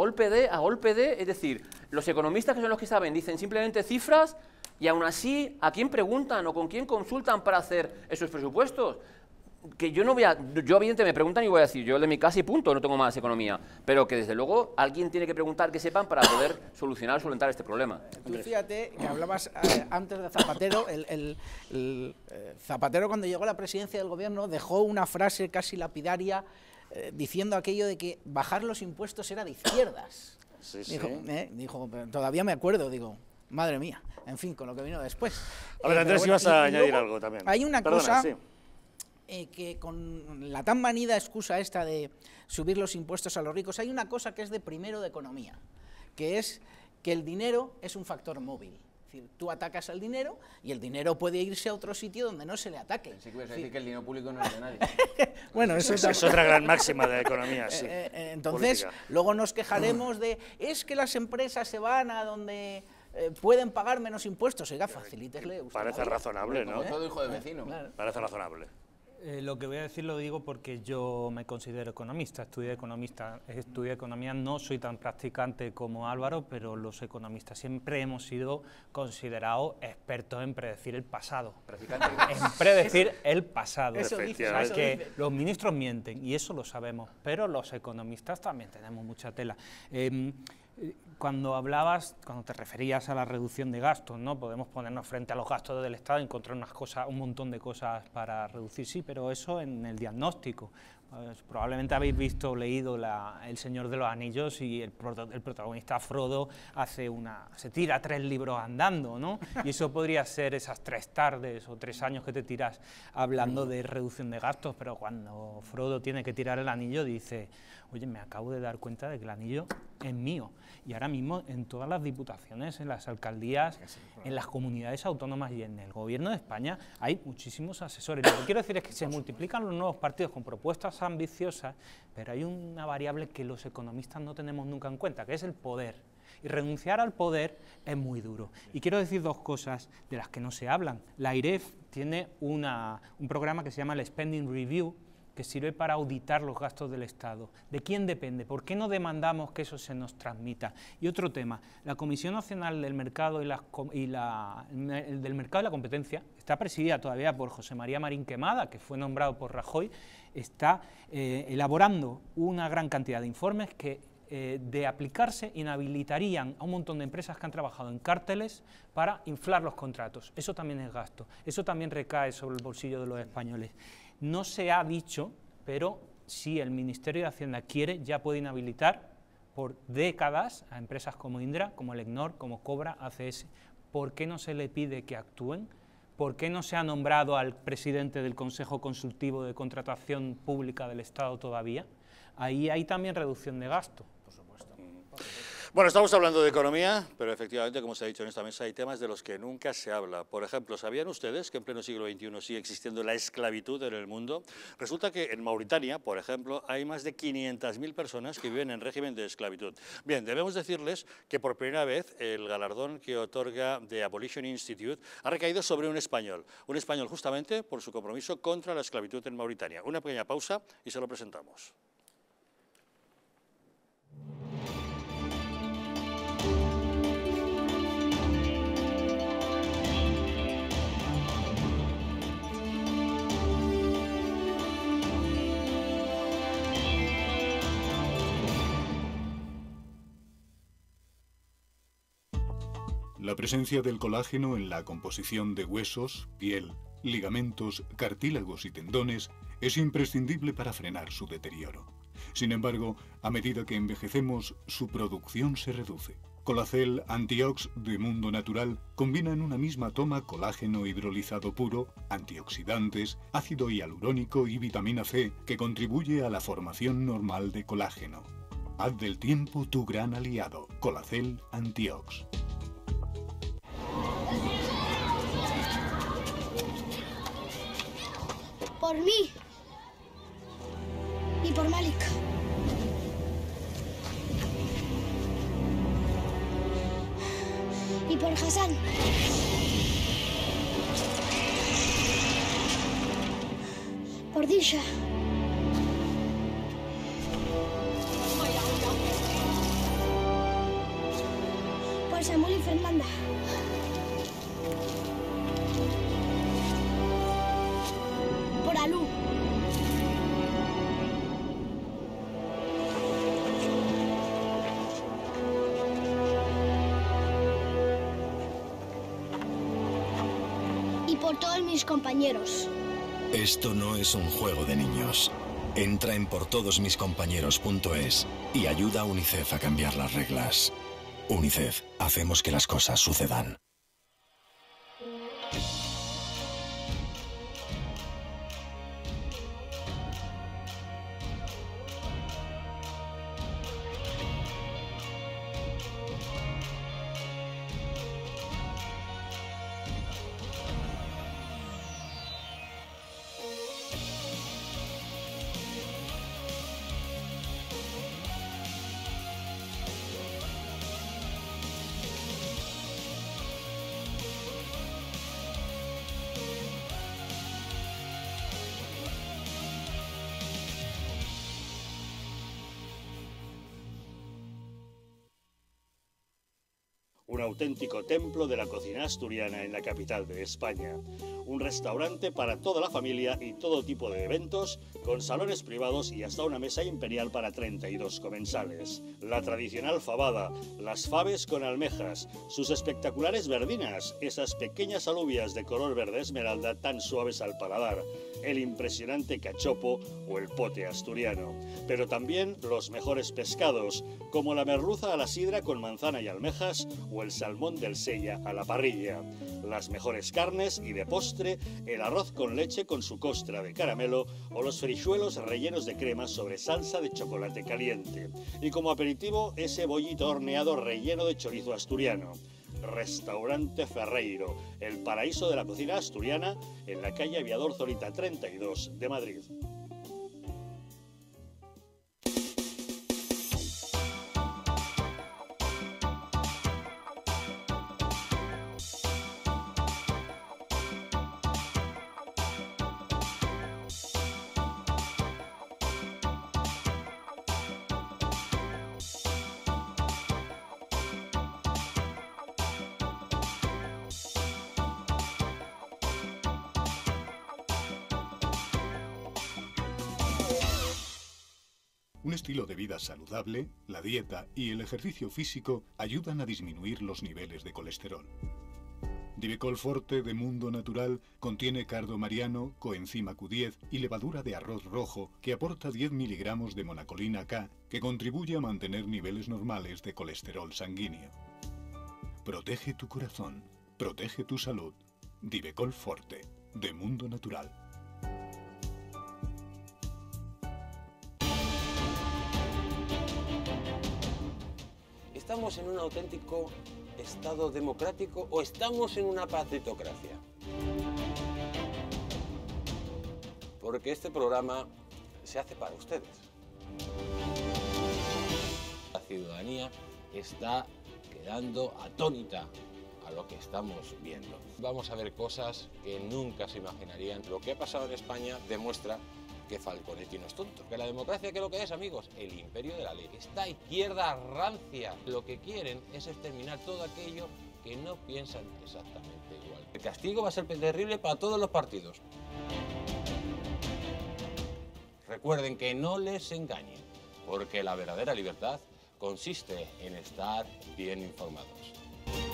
[SPEAKER 6] de, es decir, los economistas que son los que saben, dicen simplemente cifras, y aún así, ¿a quién preguntan o con quién consultan para hacer esos presupuestos? Que yo no voy a... Yo evidentemente me preguntan y voy a decir, yo de mi casa y punto, no tengo más economía. Pero que desde luego alguien tiene que preguntar que sepan para poder solventar este problema.
[SPEAKER 8] Tú fíjate que hablabas antes de Zapatero, Zapatero cuando llegó a la presidencia del gobierno dejó una frase casi lapidaria diciendo aquello de que bajar los impuestos era de izquierdas.
[SPEAKER 1] Sí,
[SPEAKER 8] dijo, todavía me acuerdo, digo... Madre mía, en fin, con lo que vino después.
[SPEAKER 1] A ver, Andrés, ibas a añadir algo también.
[SPEAKER 8] Hay una cosa que con la tan manida excusa esta de subir los impuestos a los ricos, hay una cosa que es de primero de economía, que es que el dinero es un factor móvil. Es decir, tú atacas al dinero y el dinero puede irse a otro sitio donde no se le ataque.
[SPEAKER 9] Sí, que ibas a decir que el dinero público no es de nadie.
[SPEAKER 8] Bueno, eso
[SPEAKER 1] es otra gran máxima de la economía, sí.
[SPEAKER 8] Entonces, política. Luego nos quejaremos de, es que las empresas se van a donde... pueden pagar menos impuestos, oiga, facilítesle usted.
[SPEAKER 1] Parece razonable, ¿no?
[SPEAKER 9] Todo hijo de vecino.
[SPEAKER 8] Claro.
[SPEAKER 1] Parece razonable.
[SPEAKER 7] Lo que voy a decir lo digo porque yo me considero economista, estudié economía, no soy tan practicante como Álvaro, pero los economistas siempre hemos sido considerados expertos en predecir el pasado. En predecir el pasado.
[SPEAKER 8] Eso dice,
[SPEAKER 7] o sea, que los ministros mienten y eso lo sabemos, pero los economistas también tenemos mucha tela. Cuando te referías a la reducción de gastos, ¿no? Podemos ponernos frente a los gastos del Estado y encontrar un montón de cosas para reducir, sí, pero eso en el diagnóstico. Pues, probablemente habéis leído El Señor de los Anillos y el protagonista Frodo se tira 3 libros andando, ¿no? Y eso podría ser esas 3 tardes o 3 años que te tiras hablando de reducción de gastos, pero cuando Frodo tiene que tirar el anillo dice, oye, me acabo de dar cuenta de que el anillo es mío. Y ahora mismo en todas las diputaciones, en las alcaldías, en las comunidades autónomas y en el gobierno de España hay muchísimos asesores. Lo que quiero decir es que se multiplican los nuevos partidos con propuestas ambiciosas, pero hay una variable que los economistas no tenemos nunca en cuenta, que es el poder. Y renunciar al poder es muy duro. Y quiero decir 2 cosas de las que no se hablan. La AIREF tiene un programa que se llama el Spending Review, que sirve para auditar los gastos del Estado. ¿De quién depende? ¿Por qué no demandamos que eso se nos transmita? Y otro tema, la Comisión Nacional del Mercado y la Competencia está presidida todavía por José María Marín Quemada, que fue nombrado por Rajoy, está elaborando una gran cantidad de informes que de aplicarse inhabilitarían a un montón de empresas que han trabajado en cárteles para inflar los contratos. Eso también es gasto, eso también recae sobre el bolsillo de los españoles. No se ha dicho, pero si el Ministerio de Hacienda quiere, ya puede inhabilitar por décadas a empresas como Indra, como Elecnor, como Cobra, ACS. ¿Por qué no se le pide que actúen? ¿Por qué no se ha nombrado al presidente del Consejo Consultivo de Contratación Pública del Estado todavía? Ahí hay también reducción de gasto. Por supuesto.
[SPEAKER 1] Bueno, estamos hablando de economía, pero efectivamente, como se ha dicho en esta mesa, hay temas de los que nunca se habla. Por ejemplo, ¿sabían ustedes que en pleno siglo XXI sigue existiendo la esclavitud en el mundo? Resulta que en Mauritania, por ejemplo, hay más de 500.000 personas que viven en régimen de esclavitud. Bien, debemos decirles que por primera vez el galardón que otorga The Abolition Institute ha recaído sobre un español justamente por su compromiso contra la esclavitud en Mauritania. Una pequeña pausa y se lo presentamos.
[SPEAKER 10] La presencia del colágeno en la composición de huesos, piel, ligamentos, cartílagos y tendones es imprescindible para frenar su deterioro. Sin embargo, a medida que envejecemos, su producción se reduce. Colacel Antiox de Mundo Natural combina en una misma toma colágeno hidrolizado puro, antioxidantes, ácido hialurónico y vitamina C, que contribuye a la formación normal de colágeno. Haz del tiempo tu gran aliado. Colacel Antiox.
[SPEAKER 11] Por mí. Y por Malik. Y por Hassan. Por Disha. Por Samuel y Fernanda. Por Alú. Y por todos mis compañeros.
[SPEAKER 12] Esto no es un juego de niños. Entra en portodosmiscompañeros.es y ayuda a UNICEF a cambiar las reglas. UNICEF, hacemos que las cosas sucedan.
[SPEAKER 1] Un auténtico templo de la cocina asturiana en la capital de España. Un restaurante para toda la familia y todo tipo de eventos, con salones privados y hasta una mesa imperial para 32 comensales. La tradicional fabada, las faves con almejas, sus espectaculares verdinas, esas pequeñas alubias de color verde esmeralda tan suaves al paladar, el impresionante cachopo o el pote asturiano. Pero también los mejores pescados, como la merluza a la sidra con manzana y almejas o el salmón del Sella a la parrilla. Las mejores carnes y de postre, el arroz con leche con su costra de caramelo o los frijuelos rellenos de crema sobre salsa de chocolate caliente. Y como aperitivo, ese bollito horneado relleno de chorizo asturiano. Restaurante Ferreiro, el paraíso de la cocina asturiana en la calle Aviador Zorita 32 de Madrid.
[SPEAKER 10] Un estilo de vida saludable, la dieta y el ejercicio físico ayudan a disminuir los niveles de colesterol. Divecol Forte de Mundo Natural contiene cardo mariano, coenzima Q10 y levadura de arroz rojo que aporta 10 miligramos de monacolina K que contribuye a mantener niveles normales de colesterol sanguíneo. Protege tu corazón, protege tu salud. Divecol Forte de Mundo Natural.
[SPEAKER 13] ¿Estamos en un auténtico Estado democrático o estamos en una partitocracia? Porque este programa se hace para ustedes. La ciudadanía está quedando atónita a lo que estamos viendo. Vamos a ver cosas que nunca se imaginarían. Lo que ha pasado en España demuestra que Falconetti no es tonto. Que la democracia, ¿qué es lo que es, amigos? El imperio de la ley. Esta izquierda rancia lo que quieren es exterminar todo aquello que no piensan exactamente igual. El castigo va a ser terrible para todos los partidos. Recuerden que no les engañen, porque la verdadera libertad consiste en estar bien informados.